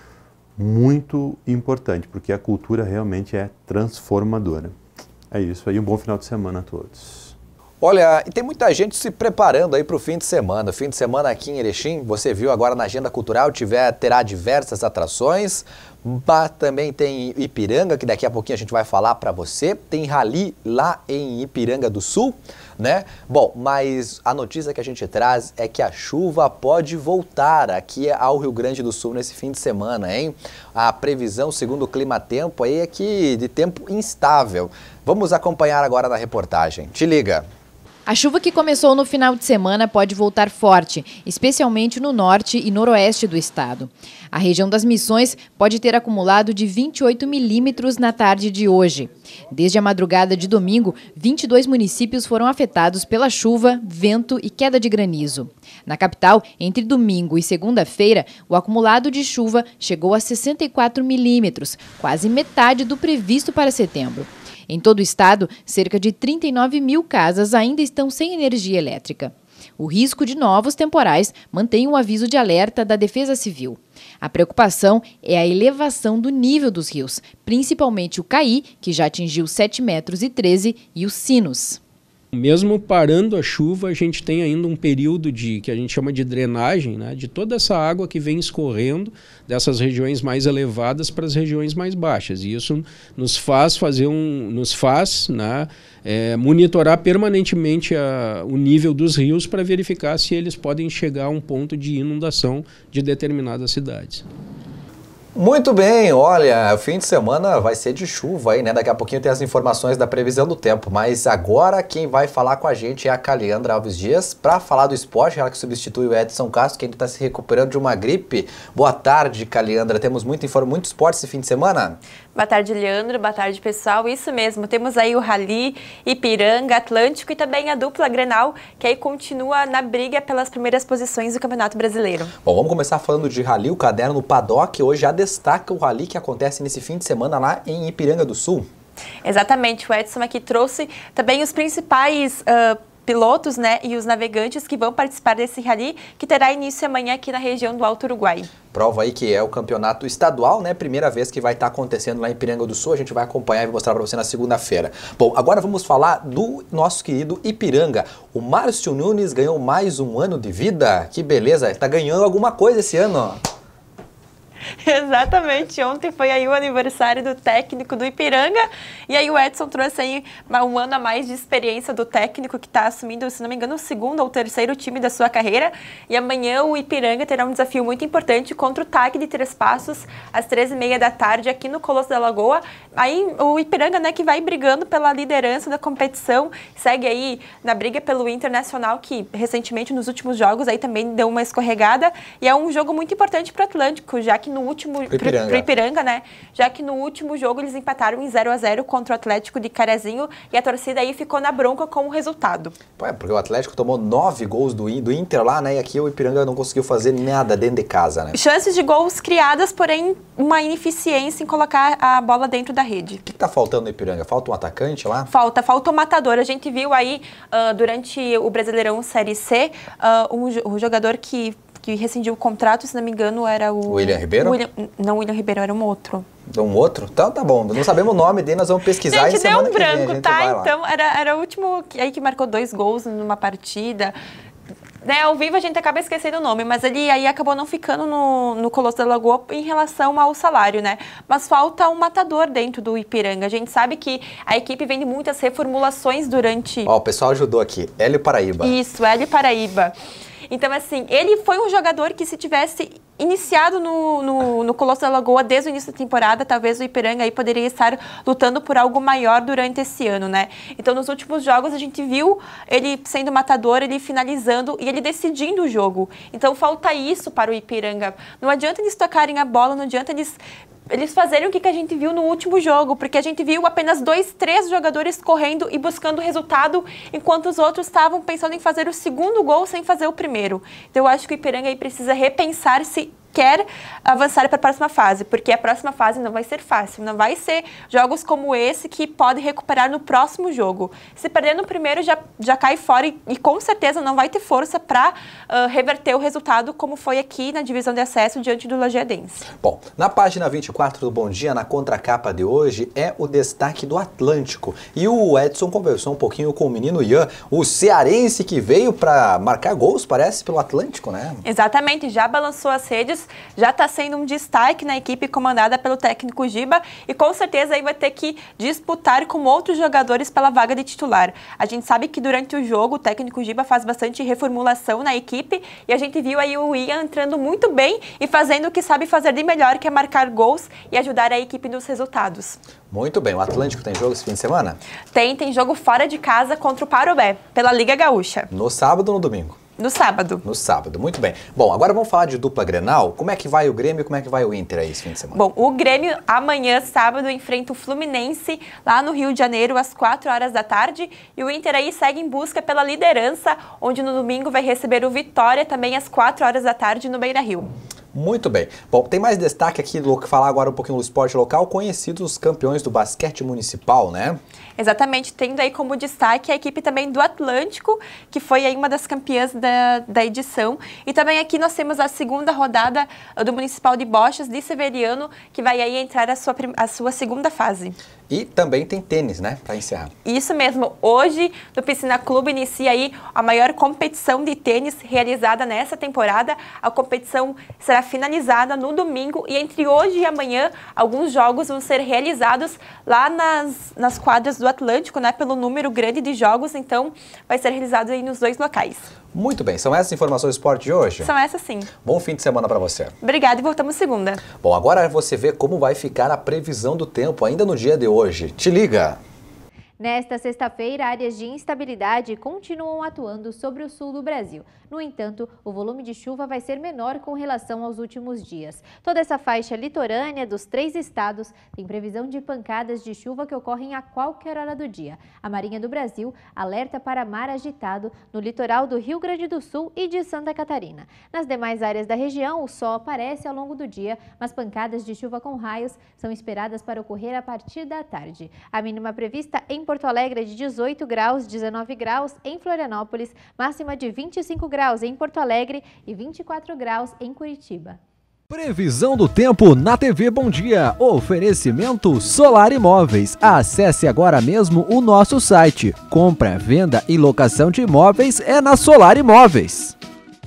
S20: muito importante, porque a cultura realmente é transformadora. É isso aí, um bom final de semana a todos.
S1: Olha, e tem muita gente se preparando aí para o fim de semana. Fim de semana aqui em Erechim, você viu agora na agenda cultural, terá diversas atrações. Também tem Ipiranga, que daqui a pouquinho a gente vai falar para você. Tem rally lá em Ipiranga do Sul, né? Bom, mas a notícia que a gente traz é que a chuva pode voltar aqui ao Rio Grande do Sul nesse fim de semana, hein? A previsão, segundo o Climatempo, aí é que de tempo instável. Vamos acompanhar agora na reportagem. Te liga!
S21: A chuva que começou no final de semana pode voltar forte, especialmente no norte e noroeste do estado. A região das Missões pode ter acumulado de 28 milímetros na tarde de hoje. Desde a madrugada de domingo, 22 municípios foram afetados pela chuva, vento e queda de granizo. Na capital, entre domingo e segunda-feira, o acumulado de chuva chegou a 64 milímetros, quase metade do previsto para setembro. Em todo o estado, cerca de 39 mil casas ainda estão sem energia elétrica. O risco de novos temporais mantém um aviso de alerta da Defesa Civil. A preocupação é a elevação do nível dos rios, principalmente o Caí, que já atingiu 7,13 metros, e os Sinos.
S22: Mesmo parando a chuva, a gente tem ainda um período que a gente chama de drenagem, né, de toda essa água que vem escorrendo dessas regiões mais elevadas para as regiões mais baixas. E isso nos faz monitorar permanentemente o nível dos rios para verificar se eles podem chegar a um ponto de inundação de determinadas cidades.
S1: Muito bem, olha, o fim de semana vai ser de chuva aí, né? Daqui a pouquinho tem as informações da previsão do tempo, mas agora quem vai falar com a gente é a Caliandra Alves Dias para falar do esporte, ela que substitui o Edson Castro, que ainda está se recuperando de uma gripe. Boa tarde, Caliandra, temos muito esporte esse fim de semana?
S5: Boa tarde, Leandro. Boa tarde, pessoal. Isso mesmo, temos aí o Rally, Ipiranga, Atlântico e também a dupla Grenal, que aí continua na briga pelas primeiras posições do Campeonato Brasileiro.
S1: Bom, vamos começar falando de Rally, o caderno no Paddock. Hoje já destaca o Rally que acontece nesse fim de semana lá em Ipiranga do Sul.
S5: Exatamente, o Edson aqui trouxe também os principais pilotos, né, e os navegantes que vão participar desse rally, que terá início amanhã aqui na região do Alto Uruguai.
S1: Prova aí que é o campeonato estadual, né, primeira vez que vai estar acontecendo lá em Ipiranga do Sul, a gente vai acompanhar e mostrar para você na segunda-feira. Bom, agora vamos falar do nosso querido Ipiranga. O Márcio Nunes ganhou mais um ano de vida, que beleza, tá ganhando alguma coisa esse ano, ó.
S5: Exatamente, ontem foi aí o aniversário do técnico do Ipiranga e aí o Edson trouxe aí um ano a mais de experiência do técnico que está assumindo, se não me engano, o segundo ou terceiro time da sua carreira, e amanhã o Ipiranga terá um desafio muito importante contra o TAG de Três Passos às 13h30 da tarde aqui no Colosso da Lagoa. Aí o Ipiranga, né, que vai brigando pela liderança da competição, segue aí na briga pelo Internacional, que recentemente nos últimos jogos aí também deu uma escorregada, e é um jogo muito importante para o Atlântico, já que no último pro Ipiranga, né? Já que no último jogo eles empataram em 0-0 contra o Atlético de Carazinho e a torcida aí ficou na bronca com o resultado.
S1: É, porque o Atlético tomou 9 gols do Inter lá, né? E aqui o Ipiranga não conseguiu fazer nada dentro de casa, né?
S5: Chances de gols criadas, porém uma ineficiência em colocar a bola dentro da rede.
S1: O que tá faltando no Ipiranga? Falta um atacante lá?
S5: Falta o matador. A gente viu aí durante o Brasileirão Série C um jogador que rescindiu o contrato, se não me engano, era o...
S1: William Ribeiro?
S5: Não, William Ribeiro, era um outro.
S1: Um outro? Então tá bom, não sabemos o nome dele, nós vamos pesquisar.
S5: Gente, deu um branco, tá? Então era o último aí que marcou 2 gols numa partida. Né, ao vivo a gente acaba esquecendo o nome, mas ele aí acabou não ficando no Colosso da Lagoa em relação ao salário, né? Mas falta um matador dentro do Ipiranga. A gente sabe que a equipe vem de muitas reformulações durante...
S1: Ó, o pessoal ajudou aqui, Hélio Paraíba.
S5: Isso, Hélio Paraíba. Então, assim, ele foi um jogador que se tivesse iniciado no Colosso da Lagoa desde o início da temporada, talvez o Ipiranga aí poderia estar lutando por algo maior durante esse ano, né? Então, nos últimos jogos, a gente viu ele sendo matador, ele finalizando e ele decidindo o jogo. Então, falta isso para o Ipiranga. Não adianta eles tocarem a bola, não adianta eles fazerem o que a gente viu no último jogo, porque a gente viu apenas 2, 3 jogadores correndo e buscando o resultado, enquanto os outros estavam pensando em fazer o segundo gol sem fazer o primeiro. Então eu acho que o Ipiranga aí precisa repensar se quer avançar para a próxima fase, porque a próxima fase não vai ser fácil, não vai ser jogos como esse que pode recuperar no próximo jogo. Se perder no primeiro, já cai fora e com certeza não vai ter força para reverter o resultado como foi aqui na divisão de acesso diante do Lajeadense.
S1: Bom, na página 24 do Bom Dia, na contracapa de hoje, é o destaque do Atlântico. E o Edson conversou um pouquinho com o menino Ian, o cearense que veio para marcar gols, parece, pelo Atlântico, né?
S5: Exatamente, já balançou as redes Santos já está sendo um destaque na equipe comandada pelo técnico Giba e com certeza aí vai ter que disputar com outros jogadores pela vaga de titular. A gente sabe que durante o jogo o técnico Giba faz bastante reformulação na equipe e a gente viu aí o Ian entrando muito bem e fazendo o que sabe fazer de melhor, que é marcar gols e ajudar a equipe nos resultados.
S1: Muito bem, o Atlântico tem jogo esse fim de semana?
S5: Tem jogo fora de casa contra o Parobé, pela Liga Gaúcha.
S1: No sábado ou no domingo?
S5: No sábado.
S1: No sábado, muito bem. Bom, agora vamos falar de dupla Grenal. Como é que vai o Grêmio e como é que vai o Inter aí esse fim de semana?
S5: Bom, o Grêmio amanhã, sábado, enfrenta o Fluminense lá no Rio de Janeiro às 4 horas da tarde e o Inter aí segue em busca pela liderança, onde no domingo vai receber o Vitória também às 4 horas da tarde no Beira-Rio.
S1: Muito bem. Bom, tem mais destaque aqui, falar agora um pouquinho do esporte local, conhecidos os campeões do basquete municipal, né?
S5: Exatamente, tendo aí como destaque a equipe também do Atlântico, que foi aí uma das campeãs da edição. E também aqui nós temos a segunda rodada do Municipal de Bochas de Severiano, que vai aí entrar a sua segunda fase.
S1: E também tem tênis, né, para encerrar.
S5: Isso mesmo. Hoje, no Piscina Clube, inicia aí a maior competição de tênis realizada nessa temporada. A competição será finalizada no domingo e entre hoje e amanhã, alguns jogos vão ser realizados lá nas quadras do Atlântico, né, pelo número grande de jogos. Então, vai ser realizado aí nos 2 locais.
S1: Muito bem. São essas informações do esporte de hoje?
S5: São essas sim.
S1: Bom fim de semana para você.
S5: Obrigada e voltamos segunda.
S1: Bom, agora você vê como vai ficar a previsão do tempo ainda no dia de hoje. Te liga!
S3: Nesta sexta-feira, áreas de instabilidade continuam atuando sobre o sul do Brasil. No entanto, o volume de chuva vai ser menor com relação aos últimos dias. Toda essa faixa litorânea dos 3 estados tem previsão de pancadas de chuva que ocorrem a qualquer hora do dia. A Marinha do Brasil alerta para mar agitado no litoral do Rio Grande do Sul e de Santa Catarina. Nas demais áreas da região, o sol aparece ao longo do dia, mas pancadas de chuva com raios são esperadas para ocorrer a partir da tarde. A mínima prevista em Porto Alegre é de 18 graus, 19 graus em Florianópolis, máxima de 25 graus em Porto Alegre e 24 graus em Curitiba.
S2: Previsão do tempo na TV Bom Dia. Oferecimento Solar Imóveis. Acesse agora mesmo o nosso site. Compra, venda e locação de imóveis é na Solar Imóveis.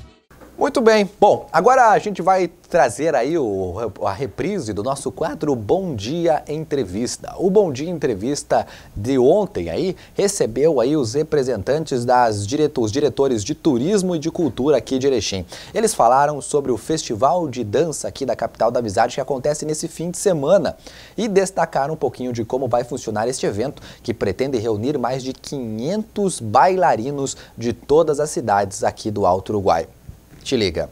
S1: Muito bem. Bom, agora a gente vai trazer aí a reprise do nosso quadro Bom Dia Entrevista. O Bom Dia Entrevista de ontem aí recebeu aí os representantes os diretores de turismo e de cultura aqui de Erechim. Eles falaram sobre o Festival de Dança aqui da capital da Amizade que acontece nesse fim de semana e destacaram um pouquinho de como vai funcionar este evento que pretende reunir mais de 500 bailarinos de todas as cidades aqui do Alto Uruguai. Te liga.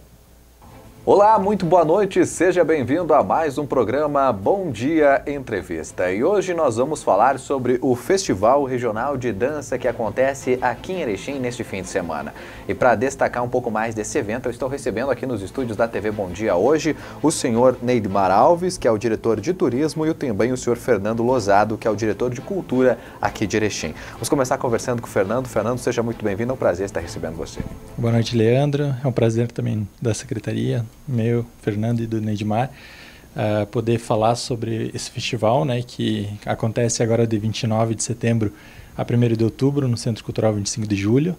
S1: Olá, muito boa noite, seja bem-vindo a mais um programa Bom Dia Entrevista. E hoje nós vamos falar sobre o Festival Regional de Dança que acontece aqui em Erechim neste fim de semana. E para destacar um pouco mais desse evento, eu estou recebendo aqui nos estúdios da TV Bom Dia hoje o senhor Neidmar Alves, que é o diretor de turismo, e também o senhor Fernando Lozado, que é o diretor de cultura aqui de Erechim. Vamos começar conversando com o Fernando. Fernando, seja muito bem-vindo, é um prazer estar recebendo você.
S4: Boa noite, Leandro. É um prazer também da secretaria, meu, Fernando e do Neidmar, poder falar sobre esse festival, né, que acontece agora de 29 de setembro a 1º de outubro no Centro Cultural 25 de Julho.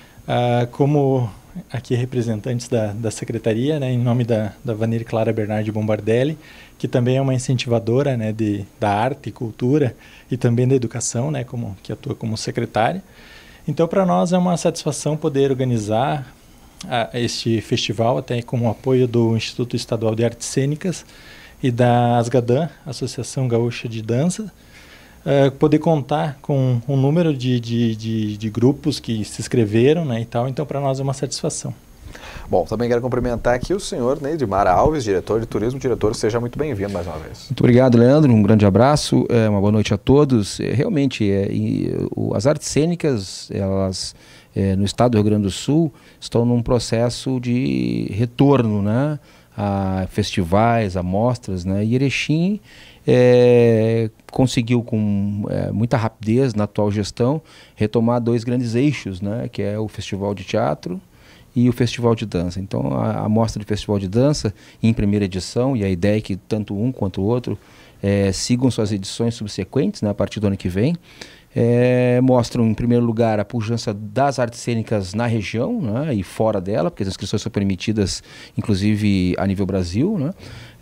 S4: Como aqui representantes da secretaria, né, em nome da Vanir Clara Bernardi Bombardelli, que também é uma incentivadora, né, da arte e cultura e também da educação, né, que atua como secretária. Então, para nós é uma satisfação poder organizar este festival, até com o apoio do Instituto Estadual de Artes Cênicas e da Asgadan, Associação Gaúcha de Dança, poder contar com um número de grupos que se inscreveram, né, e tal. Então, para nós é uma satisfação.
S1: Bom, também quero cumprimentar aqui o senhor Neidmar Alves, diretor de turismo. Diretor, seja muito bem-vindo mais uma vez.
S23: Muito obrigado, Leandro. Um grande abraço, uma boa noite a todos. Realmente, as artes cênicas, elas no estado do Rio Grande do Sul estão num processo de retorno, né, a festivais, a mostras, né, e Erechim conseguiu com muita rapidez na atual gestão retomar 2 grandes eixos, né, que é o Festival de Teatro e o Festival de Dança. Então a mostra de Festival de Dança em primeira edição, e a ideia é que tanto um quanto o outro sigam suas edições subsequentes, né, a partir do ano que vem, mostram, em primeiro lugar, a pujança das artes cênicas na região, né, e fora dela, porque as inscrições são permitidas, inclusive, a nível Brasil, né,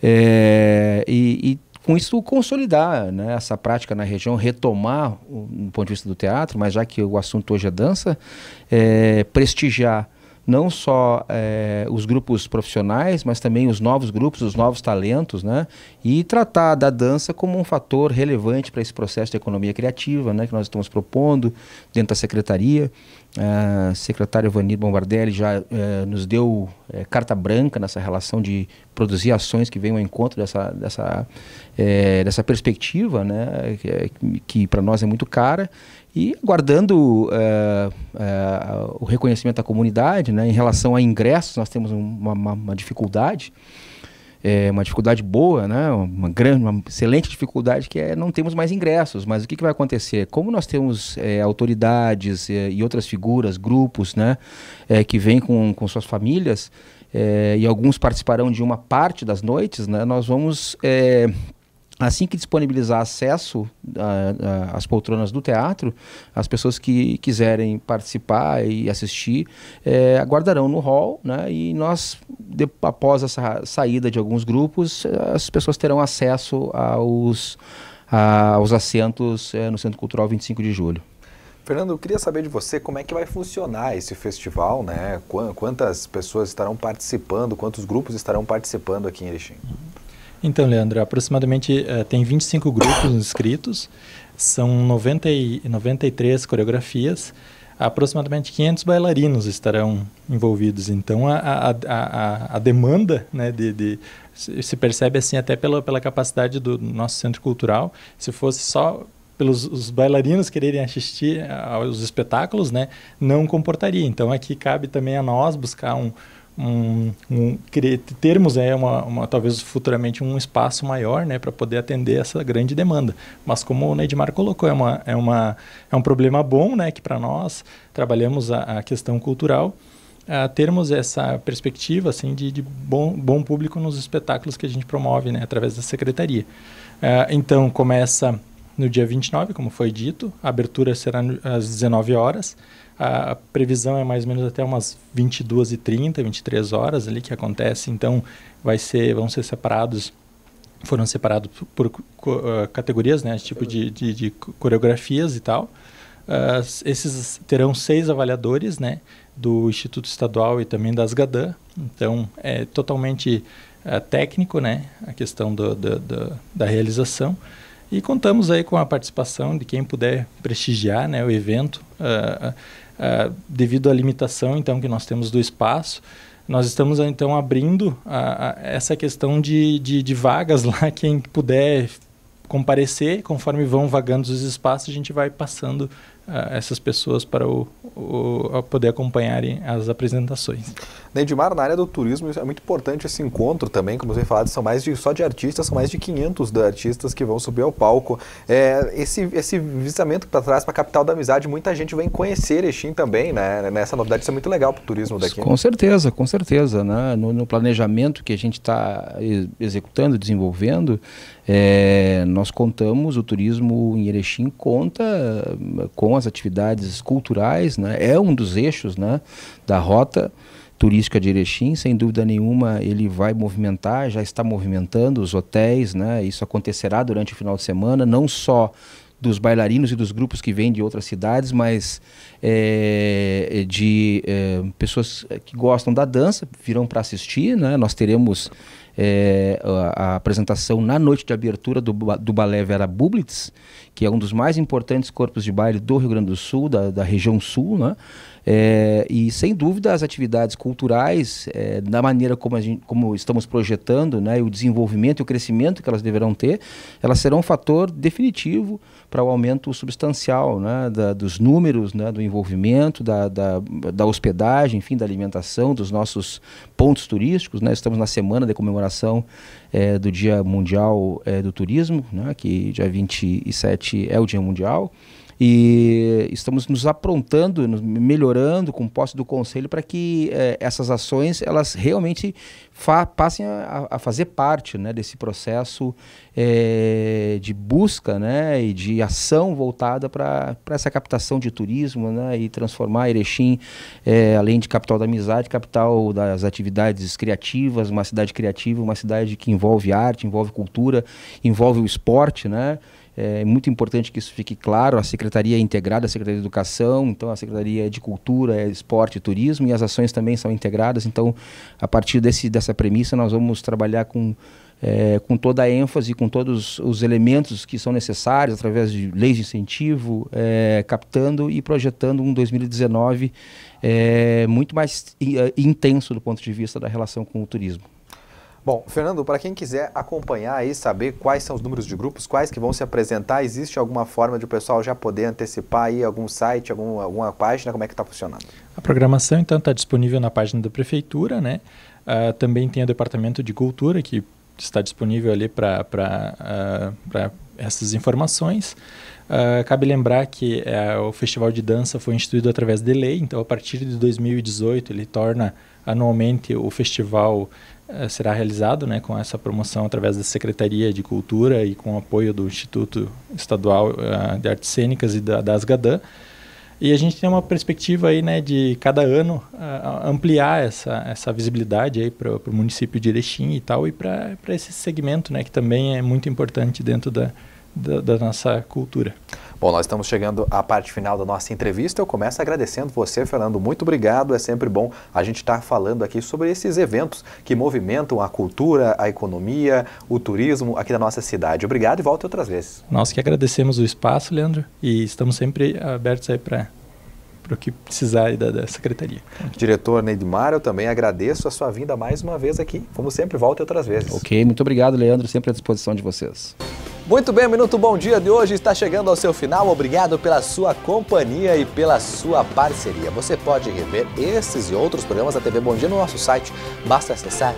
S23: e com isso consolidar, né, essa prática na região, retomar do ponto de vista do teatro, mas já que o assunto hoje é dança, prestigiar não só os grupos profissionais, mas também os novos grupos, os novos talentos, né? E tratar da dança como um fator relevante para esse processo de economia criativa, né, que nós estamos propondo dentro da Secretaria. A secretária Vanir Bombardelli já nos deu carta branca nessa relação de produzir ações que venham ao encontro dessa perspectiva, né, que para nós é muito cara. E aguardando o reconhecimento da comunidade, né, em relação a ingressos, nós temos uma dificuldade, uma dificuldade boa, né, uma excelente dificuldade, que não temos mais ingressos. Mas o que vai acontecer? Como nós temos autoridades e outras figuras, grupos, né, que vêm com suas famílias, e alguns participarão de uma parte das noites, né, nós vamos... assim que disponibilizar acesso às poltronas do teatro, as pessoas que quiserem participar e assistir aguardarão no hall, né, e nós, após essa saída de alguns grupos, as pessoas terão acesso aos assentos no Centro Cultural 25 de Julho.
S1: Fernando, eu queria saber de você como é que vai funcionar esse festival, né? Quantas pessoas estarão participando, quantos grupos estarão participando aqui em Erechim?
S4: Então, Leandro, aproximadamente tem 25 grupos inscritos, são 93 coreografias, aproximadamente 500 bailarinos estarão envolvidos. Então, a demanda, né, se percebe assim até pela capacidade do nosso centro cultural. Se fosse só pelos bailarinos quererem assistir aos espetáculos, né, não comportaria. Então, aqui cabe também a nós buscar termos talvez futuramente um espaço maior, né, para poder atender essa grande demanda. Mas como o Neidmar colocou, é um problema bom, né, que para nós trabalhamos a questão cultural, termos essa perspectiva assim de bom público nos espetáculos que a gente promove, né, através da secretaria. Então começa no dia 29, como foi dito, a abertura será às 19 horas. A previsão é mais ou menos até umas 22h30, 23 horas ali que acontece. Então foram separados por categorias, né, tipo de coreografias e tal. Esses terão 6 avaliadores, né, do Instituto Estadual e também das GADAN. Então é totalmente técnico, né, a questão da realização. E contamos aí com a participação de quem puder prestigiar, né, o evento. Devido à limitação então que nós temos do espaço, nós estamos então abrindo essa questão de vagas lá. Quem puder comparecer, conforme vão vagando os espaços, a gente vai passando essas pessoas para poder acompanharem as apresentações.
S1: Neidmar, na área do turismo é muito importante esse encontro também, como você falou, são só de artistas, são mais de 500 artistas que vão subir ao palco. Esse visitamento para trás, para a capital da amizade, muita gente vem conhecer Erechim também, né? Nessa novidade, isso é muito legal para o turismo daqui.
S23: Com certeza, né? No planejamento que a gente está executando, desenvolvendo, nós contamos, o turismo em Erechim conta com as atividades culturais, né? É um dos eixos, né, da rota turística de Erechim. Sem dúvida nenhuma ele vai movimentar, já está movimentando os hotéis, né? Isso acontecerá durante o final de semana, não só dos bailarinos e dos grupos que vêm de outras cidades, mas de pessoas que gostam da dança, virão para assistir, né? Nós teremos a apresentação na noite de abertura do Balé Vera Bublitz, que é um dos mais importantes corpos de baile do Rio Grande do Sul, da região sul, né? E sem dúvida as atividades culturais, da maneira como estamos projetando, né, o desenvolvimento e o crescimento que elas deverão ter, elas serão um fator definitivo para o aumento substancial, né, dos números, né, do envolvimento, da hospedagem, enfim, da alimentação, dos nossos pontos turísticos, né? Estamos na semana de comemoração do Dia Mundial do Turismo, né, que dia 27 é o Dia Mundial. e estamos nos aprontando, melhorando com posse do Conselho para que essas ações elas realmente passem a fazer parte, né, desse processo de busca, né, e de ação voltada para essa captação de turismo, né, e transformar Erechim, além de capital da amizade, capital das atividades criativas, uma cidade criativa, uma cidade que envolve arte, envolve cultura, envolve o esporte, né? É muito importante que isso fique claro. A Secretaria é integrada, a Secretaria de Educação, então a Secretaria de Cultura, Esporte e Turismo, e as ações também são integradas. Então, a partir dessa premissa, nós vamos trabalhar com toda a ênfase, com todos os elementos que são necessários, através de leis de incentivo, captando e projetando um 2019 muito mais intenso do ponto de vista da relação com o turismo.
S1: Bom, Fernando, para quem quiser acompanhar e saber quais são os números de grupos, quais que vão se apresentar, existe alguma forma de o pessoal já poder antecipar aí algum site, alguma página, como é que está funcionando?
S4: A programação, então, está disponível na página da Prefeitura, né? Também tem o Departamento de Cultura, que está disponível ali para essas informações. Cabe lembrar que o Festival de Dança foi instituído através de lei, então a partir de 2018 ele torna anualmente o festival será realizado, né, com essa promoção através da Secretaria de Cultura e com o apoio do Instituto Estadual de Artes Cênicas e da Asgadã. E a gente tem uma perspectiva aí, né, de cada ano ampliar essa visibilidade aí para o município de Erechim e tal, e para esse segmento, né, que também é muito importante dentro da nossa cultura.
S1: Bom, nós estamos chegando à parte final da nossa entrevista. Eu começo agradecendo você, Fernando. Muito obrigado. É sempre bom a gente estar falando aqui sobre esses eventos que movimentam a cultura, a economia, o turismo aqui da nossa cidade. Obrigado e volte outras vezes.
S4: Nós que agradecemos o espaço, Leandro, e estamos sempre abertos aí para o que precisar aí da Secretaria.
S1: Diretor Neidmar, eu também agradeço a sua vinda mais uma vez aqui. Como sempre, volte outras vezes.
S23: Ok, muito obrigado, Leandro. Sempre à disposição de vocês.
S1: Muito bem, o Minuto Bom Dia de hoje está chegando ao seu final. Obrigado pela sua companhia e pela sua parceria. Você pode rever esses e outros programas da TV Bom Dia no nosso site. Basta acessar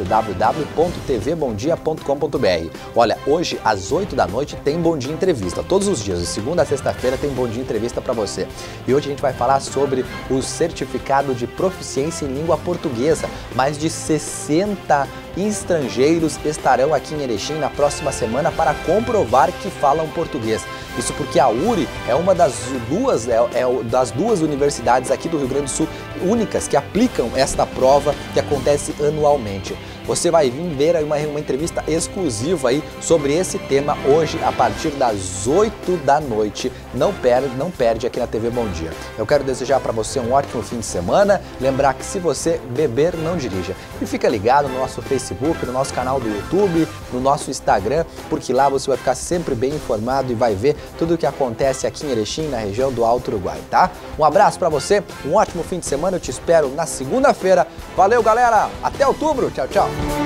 S1: www.tvbomdia.com.br. Olha, hoje às 8 da noite tem Bom Dia Entrevista. Todos os dias, de segunda a sexta-feira, tem Bom Dia Entrevista para você. E hoje a gente vai falar sobre o certificado de proficiência em língua portuguesa. Mais de 60 estrangeiros estarão aqui em Erechim na próxima semana para comprovar que falam português. Isso porque a URI é uma das duas universidades aqui do Rio Grande do Sul únicas que aplicam esta prova que acontece anualmente. Você vai vir ver uma entrevista exclusiva aí sobre esse tema hoje a partir das 8 da noite. Não perde aqui na TV Bom Dia. Eu quero desejar para você um ótimo fim de semana. Lembrar que se você beber, não dirija. E fica ligado no nosso Facebook, no nosso canal do YouTube, no nosso Instagram, porque lá você vai ficar sempre bem informado e vai ver tudo o que acontece aqui em Erechim, na região do Alto Uruguai, tá? Um abraço para você, um ótimo fim de semana. Eu te espero na segunda-feira. Valeu, galera! Até outubro! Tchau, tchau!